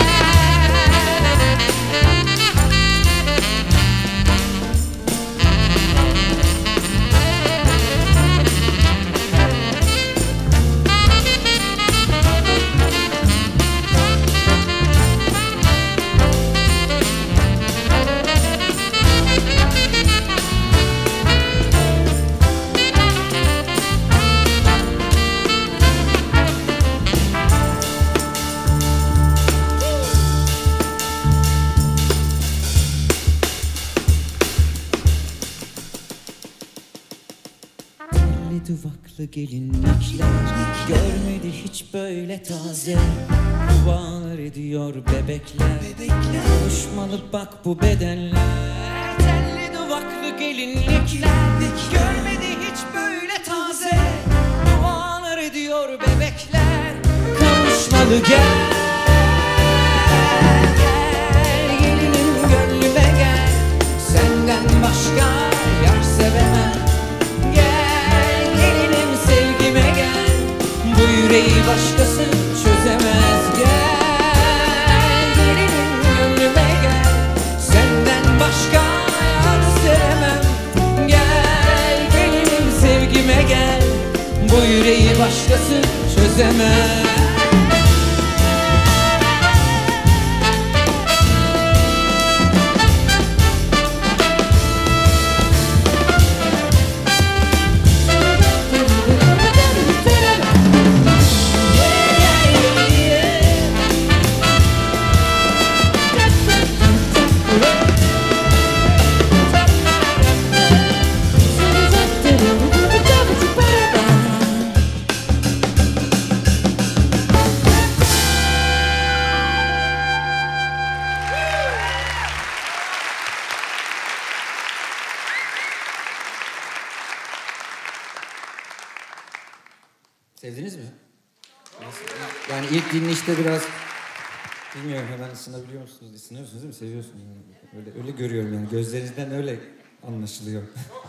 Duvaklı gelinlikler görmedi hiç böyle taze. Dualar ediyor bebekler, konuşmalı bak bu bedenler. Telli duvaklı gelinlikler görmedi hiç böyle taze. Dualar ediyor bebekler, kavuşmalı gel. Gel gelinim gönlüme gel, senden başka yar sevemem. Bu yüreği başkası çözemez. Gel gelinim gönlüme gel, senden başka yar sevemem. Gel gelinim sevgime gel, bu yüreği başkası çözemez. Sevdiniz mi? Nasıl? Yani ilk dinleyişte biraz bilmiyorum, hemen ısınabiliyor musunuz? Isınıyorsunuz değil mi? Seviyorsunuz. Yani. Öyle görüyorum yani. Gözlerinizden öyle anlaşılıyor.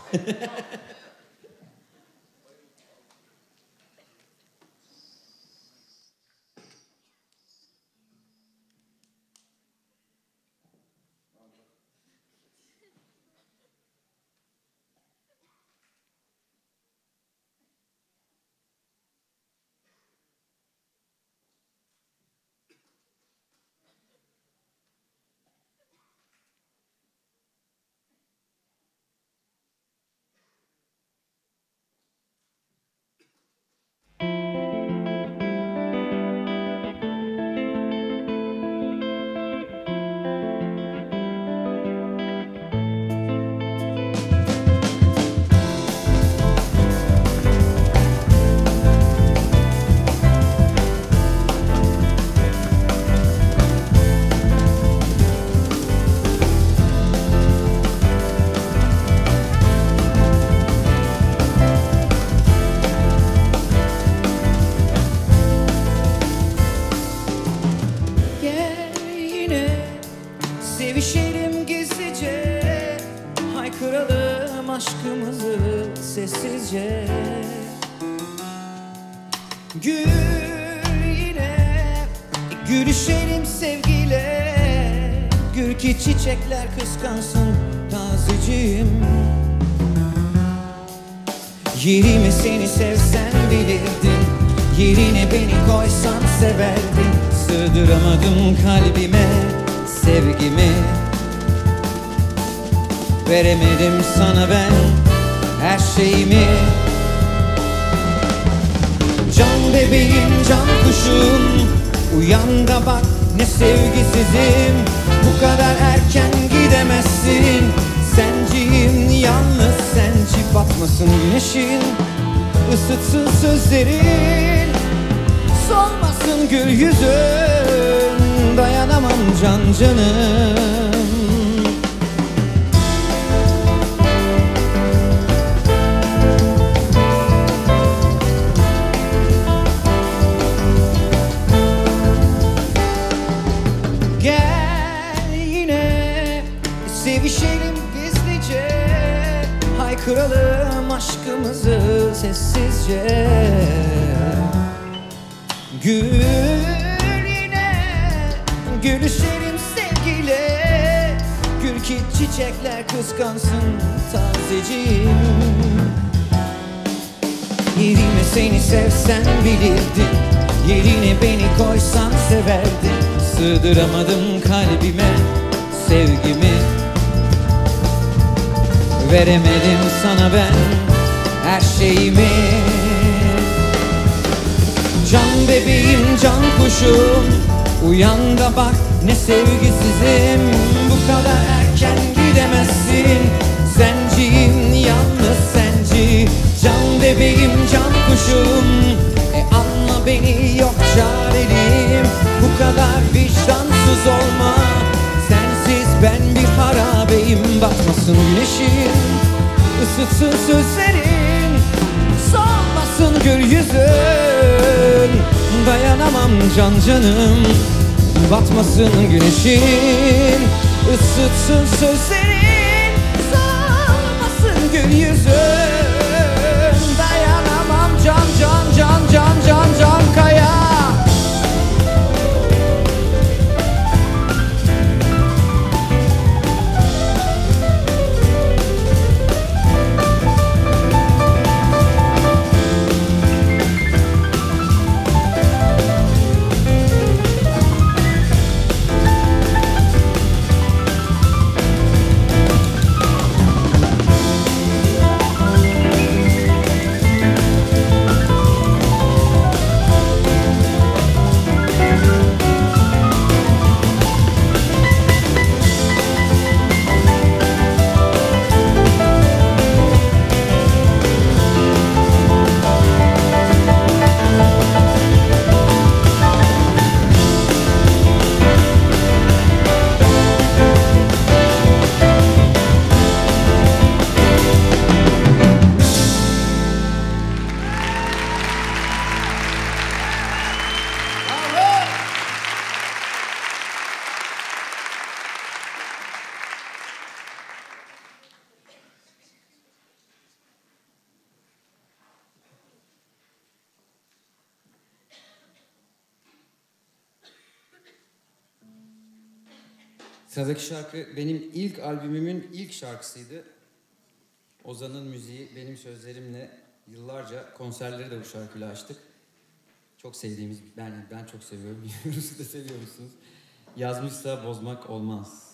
Sevişelim gizlice, haykıralım aşkımızı sessizce. Gül yine, gülüşelim sevgiyle. Gül ki çiçekler kıskansın tazeciğim. Yerime seni sevsen bilirdin, yerine beni koysan severdin. Sığdıramadım kalbime sevgimi, veremedim sana ben her şeyimi. Can bebeğim, can kuşum, uyan da bak ne sevgisizim. Bu kadar erken gidemezsin, senciyim, yalnız senci. Batmasın güneşin, ısıtsın sözlerin, solmasın gül yüzün. Dayanamam can canım. Gel yine, sevişelim gizlice, haykıralım aşkımızı sessizce. Gül gülüşelim sevgiyle, gül ki çiçekler kıskansın tazeciğim. Yerime seni sevsen bilirdin, yerine beni koysan severdin. Sığdıramadım kalbime sevgimi, veremedim sana ben her şeyimi. Can bebeğim, can kuşum, uyan da bak ne sevgisizim. Bu kadar erken gidemezsin, senciyim, yalnız senci. Can bebeğim, can kuşum, anla beni, yok çareliyim. Bu kadar vicdansız olma, sensiz ben bir harabeyim. Batmasın güneşin, ısıtsın sözlerin, solmasın gül yüzün. Dayanamam can canım, batmasın güneşin, ısıtsın sözlerin, solmasın gül yüzün. Dayanamam can can can can can can kaya. Sıradaki şarkı benim ilk albümümün ilk şarkısıydı. Ozan'ın müziği benim sözlerimle yıllarca konserleri de bu şarkıyla açtık. Çok sevdiğimiz, ben çok seviyorum. Siz de seviyorsunuz. Yazmışsa bozmak olmaz.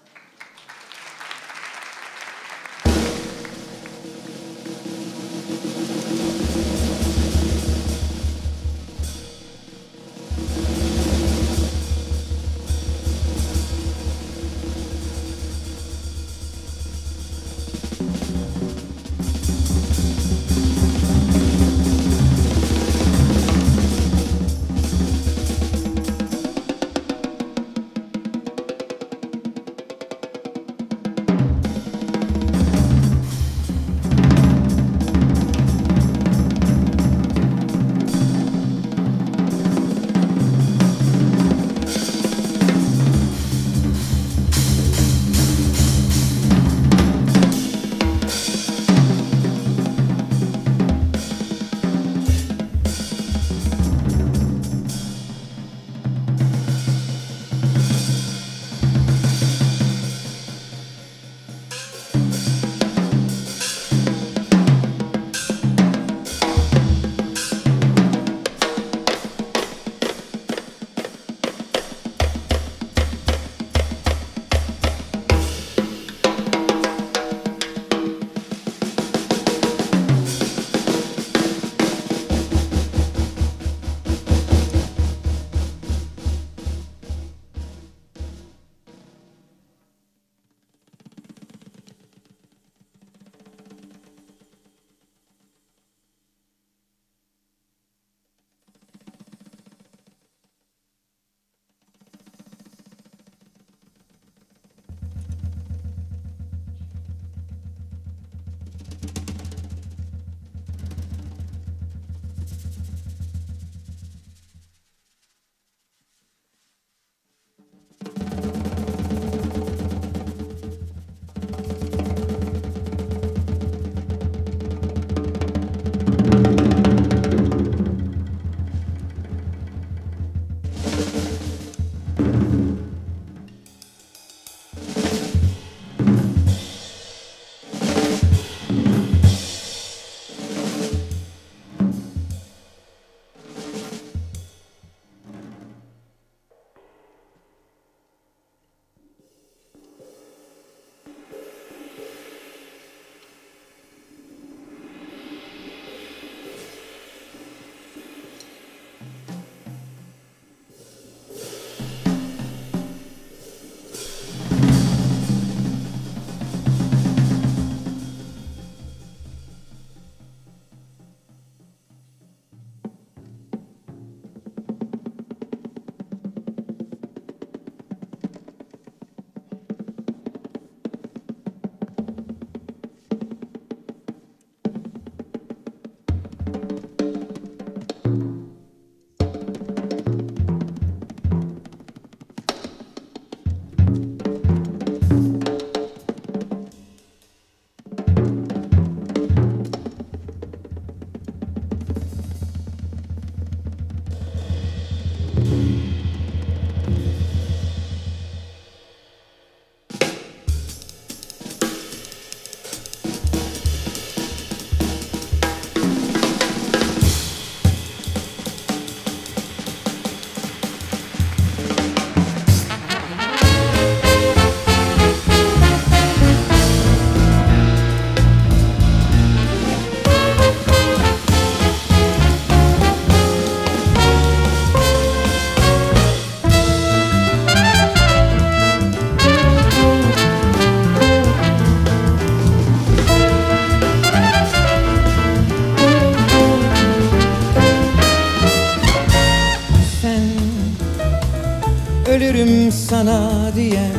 ölürüm sana diyen,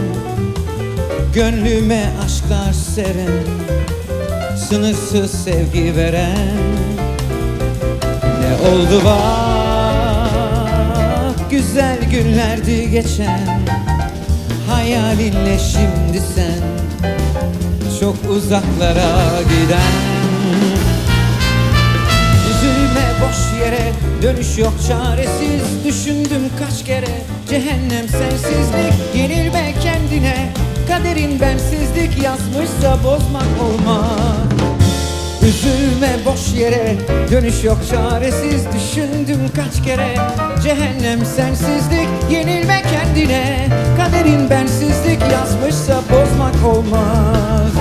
gönlüme aşklar seren, sınırsız sevgi veren. Ne oldu bak, güzel günlerdi geçen, hayalinle şimdi sen çok uzaklara giden. Üzülme boş yere, dönüş yok çaresiz. Düşündüm kaç kere, cehennem sensizlik. Yenilme kendine, kaderin bensizlik. Yazmışsa bozmak olmaz. Üzülme boş yere, dönüş yok çaresiz. Düşündüm kaç kere, cehennem sensizlik. Yenilme kendine, kaderin bensizlik. Yazmışsa bozmak olmaz.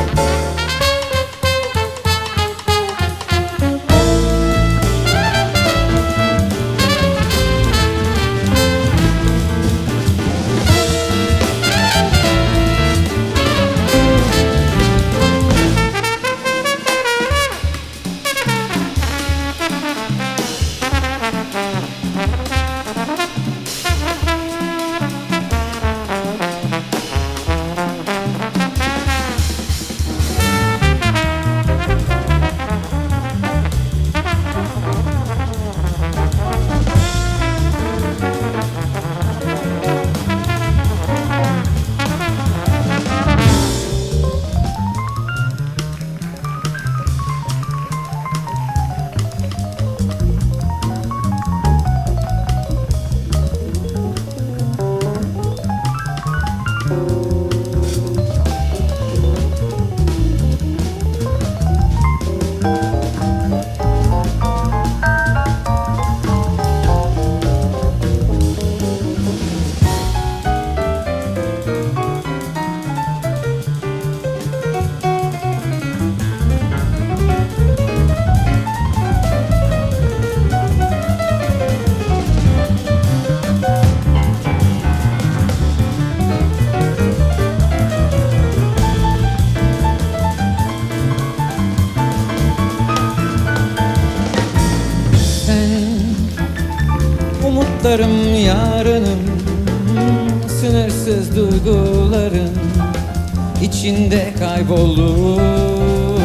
Umutlarım yarınım, sınırsız duyguların içinde kayboldum.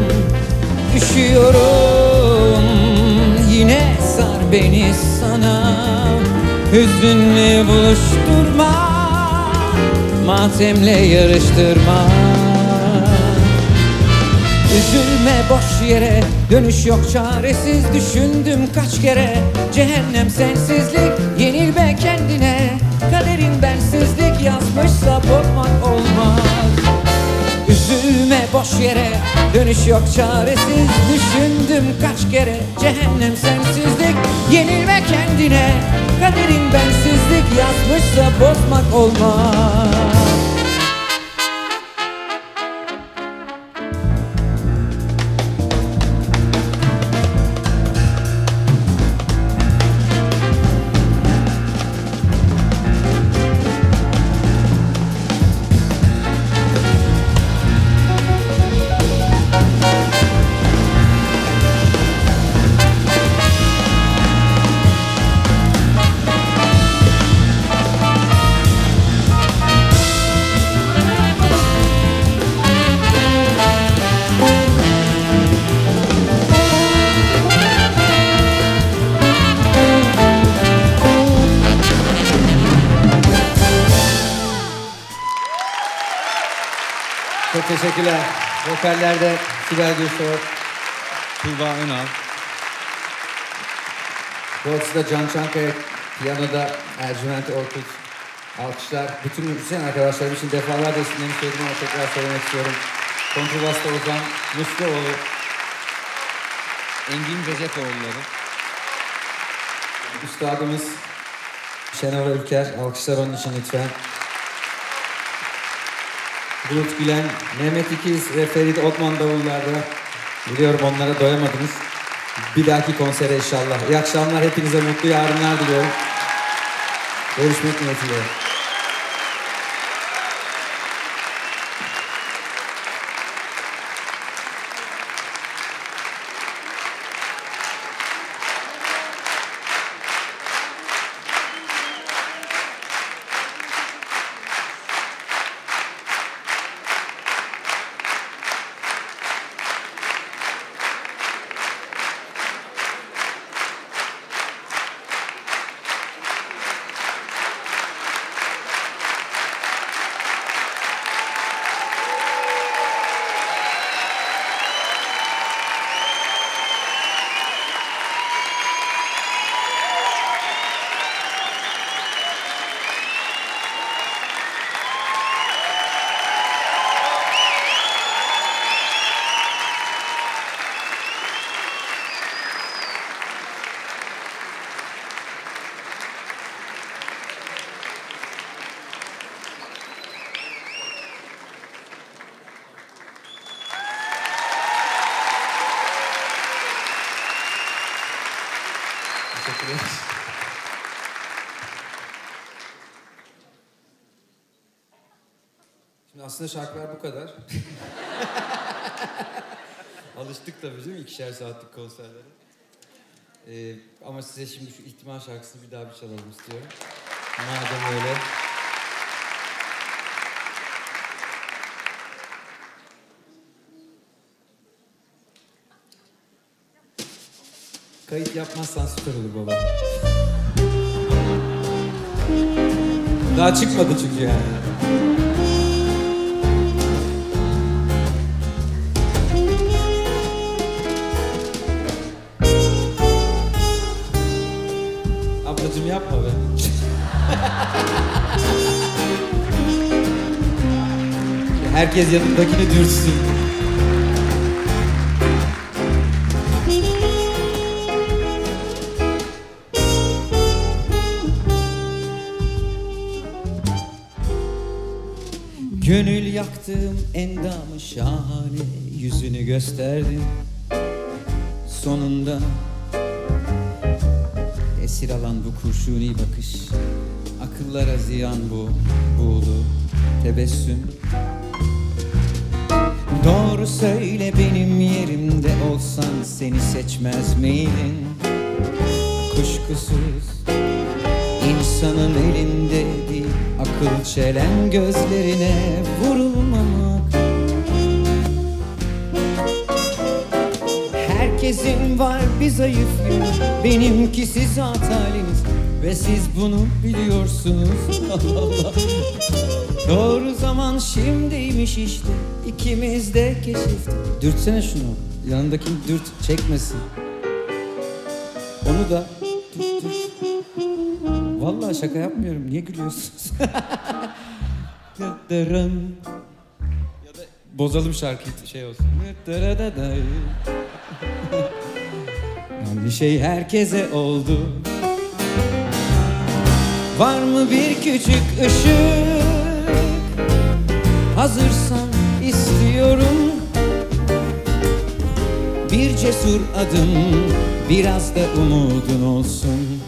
Üşüyorum, yine sar beni sana. Hüzünle buluşturma, matemle yarıştırma. Üzülme boş yere, dönüş yok çaresiz. Düşündüm kaç kere, cehennem sensizlik. Yenilme kendine, kaderin bensizlik. Yazmışsa bozmak olmaz. Üzülme boş yere, dönüş yok çaresiz. Düşündüm kaç kere, cehennem sensizlik. Yenilme kendine, kaderin bensizlik. Yazmışsa bozmak olmaz. Çok teşekkürler. Vokallerde Sibel Gürsoy, Tuğba Önal. Boğaziçi'de Can Çankaya, piyanoda Ercüment Orkut. Alkışlar. Bütün müzisyen arkadaşlarım için defalarca isimlerini söyledim ama tekrar söylemek istiyorum. Kontrbasta Ozan Musluoğlu, Engin Recepoğulları. üstadımız Şenol Ülker. Alkışlar onun için lütfen. Bulut Gülen, Mehmet İkiz ve Ferit Otman davullarda. Biliyorum onlara doyamadınız. Bir dahaki konsere inşallah. İyi akşamlar, hepinize mutlu yarınlar diliyorum. Görüşmek niyetiyle. Teşekkür ederim. Şimdi aslında şarkılar bu kadar. Alıştık tabii değil mi? 2'şer saatlik konserlere. Ama size şimdi şu ihtimal şarkısını bir daha bir çalalım istiyorum. Madem öyle. Kayıt yapmazsan süper olur baba. Daha çıkmadı çünkü yani. Ablacığım yapma be. Herkes yanındakini dürtsün. Gönül yaktığım endamı şahane yüzünü gösterdin. Sonunda esir alan bu kurşuni bakış, akıllara ziyan bu buğulu tebessüm. Doğru söyle, benim yerimde olsan seni seçmez miydin? Kuşkusuz insanın elinde değil, akıl çelen gözlerine vurulmamak. Herkesin var bir zayıf yönü, benimkisi zat haliniz ve siz bunu biliyorsunuz. Allah Allah. Doğru zaman şimdiymiş işte, ikimiz de keşifte. Dürtsene şunu, yanındakini dürt, çekmesin. Onu da dürt, dürt. Vallahi şaka yapmıyorum, niye gülüyorsunuz? Ya da bozalım şarkıyı, şey olsun. Bir şey herkese oldu. Var mı bir küçük ışık? Hazırsan istiyorum. Bir cesur adım, biraz da umudun olsun.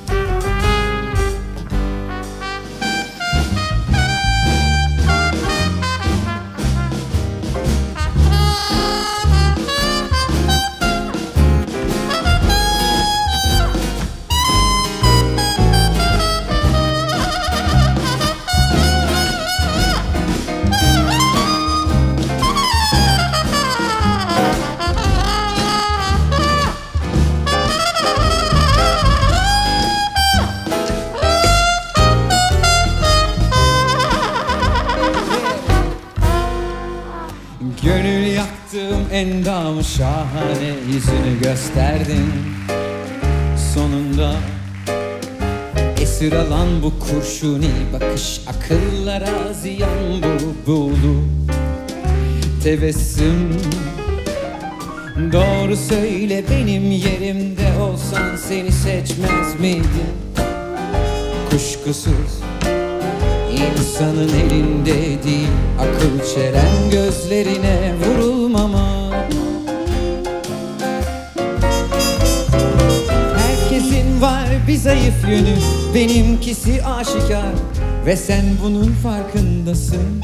Gönül yaktığım endam şahane yüzünü gösterdin. Sonunda esir alan bu kurşuni bakış, akıllara ziyan bu buğulu tebessüm. Doğru söyle, benim yerimde olsan seni seçmez miydin? Kuşkusuz İnsanın elinde değil, akıl çelen gözlerine vurulmamak. Herkesin var bir zayıf yönü, benimkisi aşikar ve sen bunun farkındasın.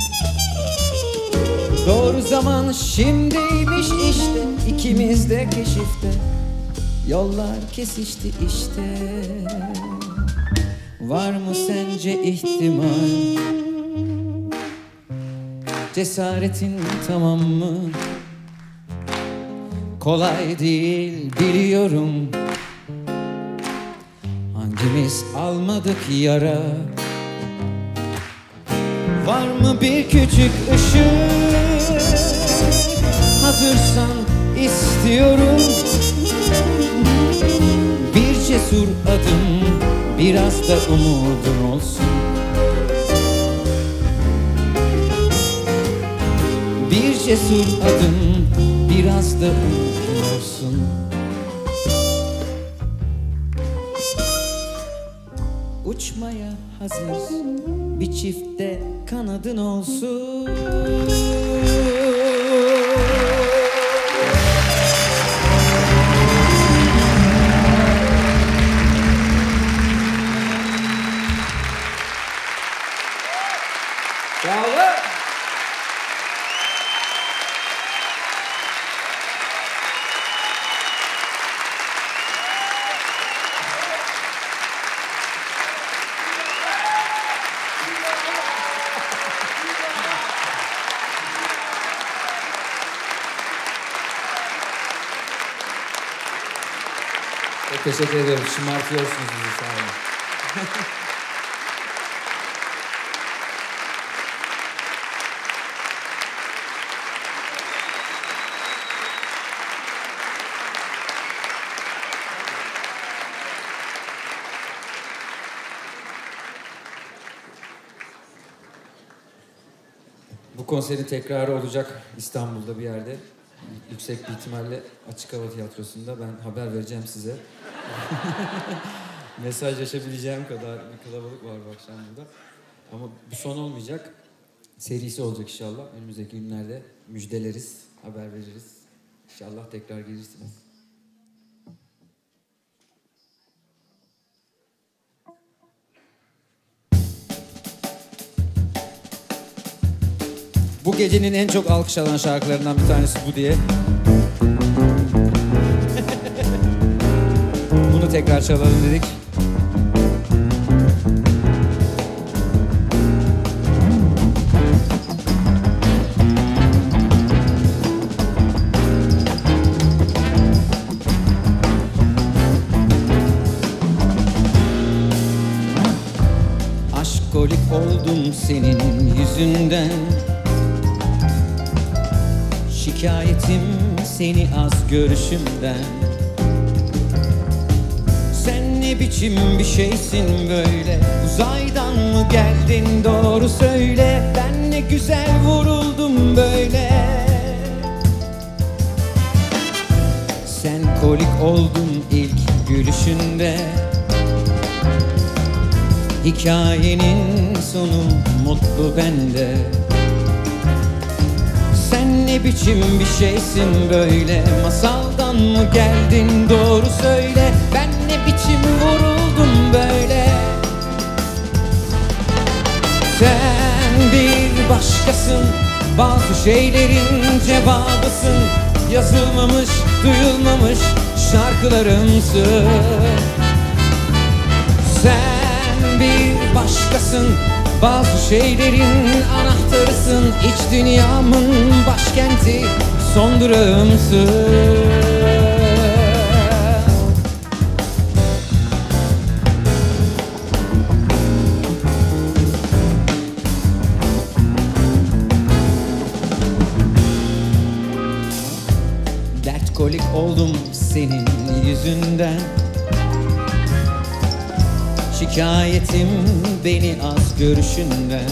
Doğru zaman şimdiymiş işte, ikimiz de keşifte. Yollar kesişti işte. Var mı sence ihtimal? Cesaretin tamam mı? Kolay değil biliyorum. Hangimiz almadık yara? Var mı bir küçük ışık? Hazırsan istiyorum. Bir cesur adım, biraz da umudun olsun. Bir cesur adım, biraz da umudun olsun. Uçmaya hazır bir çifte kanadın olsun. Çok teşekkür ederim. Şımartıyorsunuz bizi, sağ olun. Bu konserin tekrarı olacak İstanbul'da bir yerde. Yüksek bir ihtimalle Açık Hava Tiyatrosu'nda. Ben haber vereceğim size. Mesajlaşabileceğim kadar bir kalabalık var bu akşam burada. Ama bu son olmayacak. Serisi olacak inşallah. Önümüzdeki günlerde müjdeleriz, haber veririz. İnşallah tekrar gelirsiniz. Bu gecenin en çok alkış alan şarkılarından bir tanesi bu diye. Bunu tekrar çalalım dedik. Aşkolik oldum senin yüzünden. Şikayetim seni az görüşümden. Sen ne biçim bir şeysin böyle? Uzaydan mı geldin, doğru söyle. Ben ne güzel vuruldum böyle. Sen kolik oldun ilk gülüşünde. Hikayenin sonu mutlu bende. Sen ne biçim bir şeysin böyle? Masaldan mı geldin, doğru söyle. Ben ne biçim vuruldum böyle. Sen bir başkasın, bazı şeylerin cevabısın. Yazılmamış, duyulmamış şarkılarımsın. Sen bir başkasın, bazı şeylerin anahtarısın. İç dünyamın başkenti, son durağımsın. Dert kolik oldum senin yüzünden. Şikayetim beni az görüşünden.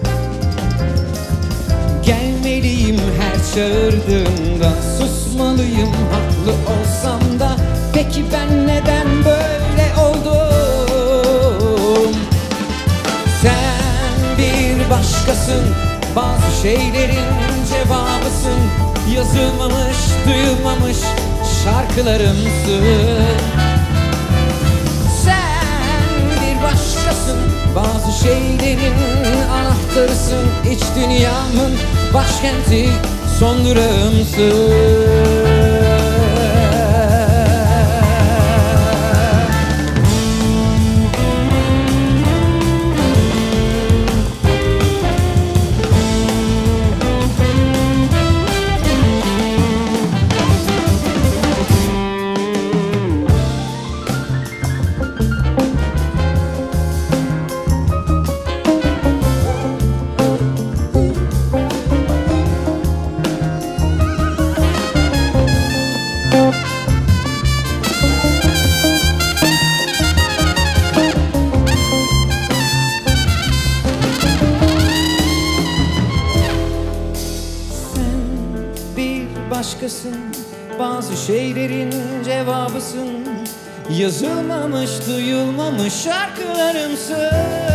Gelmeliyim her çağırdığında. Susmalıyım haklı olsam da. Peki ben neden böyle oldum? Sen bir başkasın, bazı şeylerin cevabısın. Yazılmamış, duyulmamış şarkılarımsın. Başkasın, bazı şeylerin anahtarısın. İç dünyamın başkenti, son durağımsın. Başkasın, bazı şeylerin cevabısın. Yazılmamış, duyulmamış şarkılarımsın.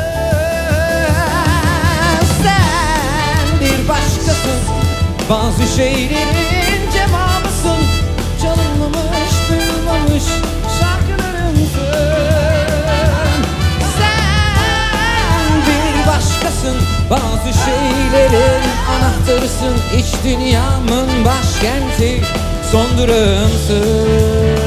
Sen bir başkasın, bazı şeylerin cevabısın. Çalınmamış, duyulmamış şarkılarımsın. Sen bir başkasın, bazı şeylerin anahtarısın. İç dünyamın başkenti, son durağımsın.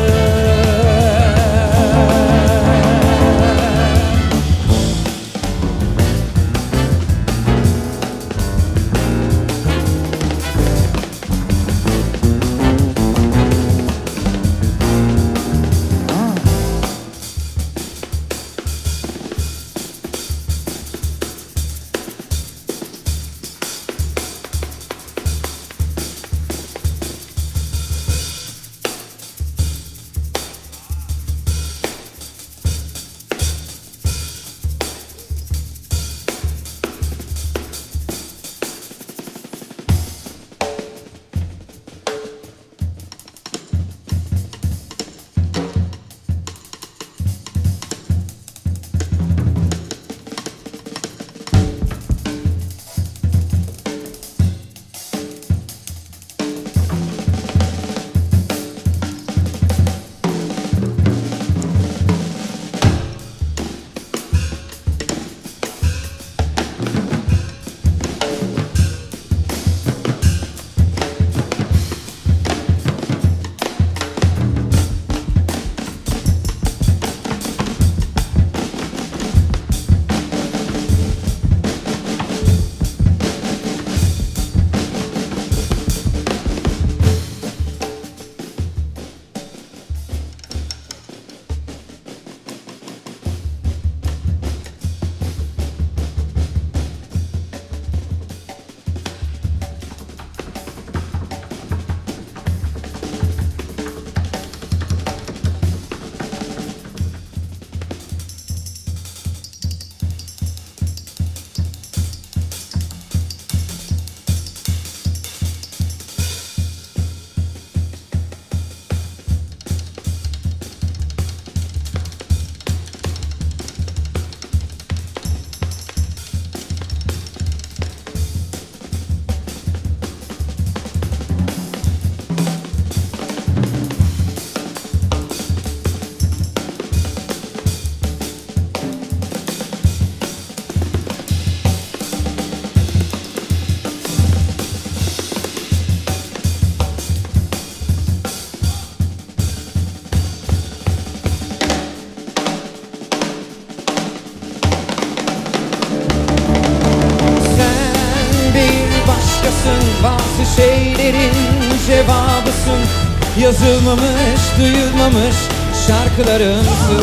yazılmamış, duyulmamış şarkılarımsın.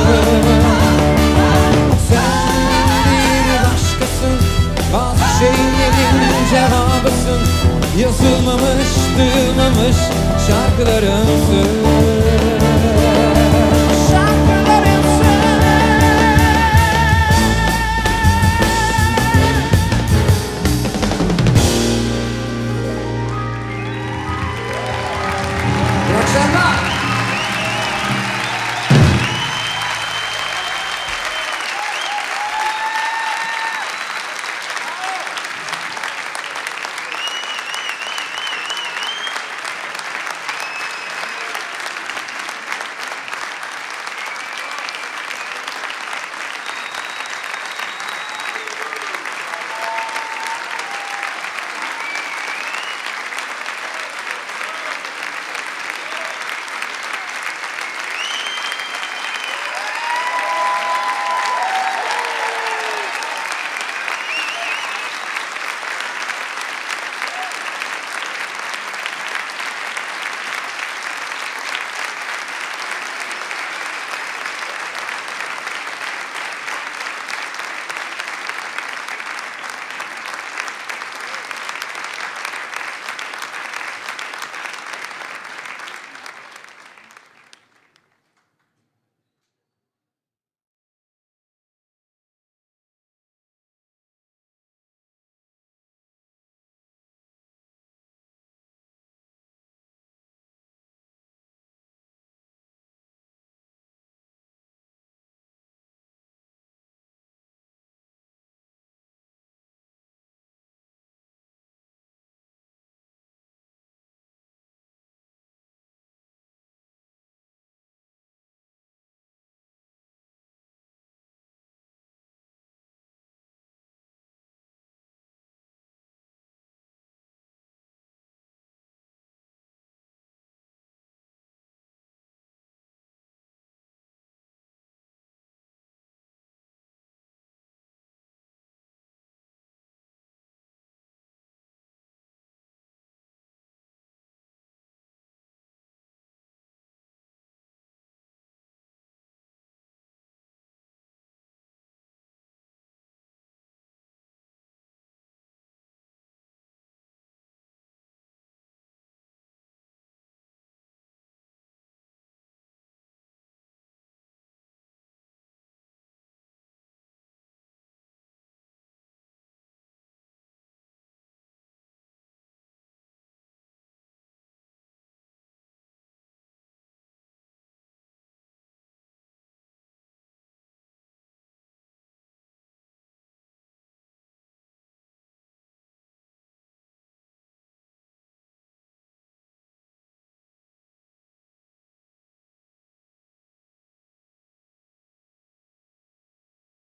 Sen bir başkasın, bazı şeylerin cevabısın. Yazılmamış, duyulmamış şarkılarımsın.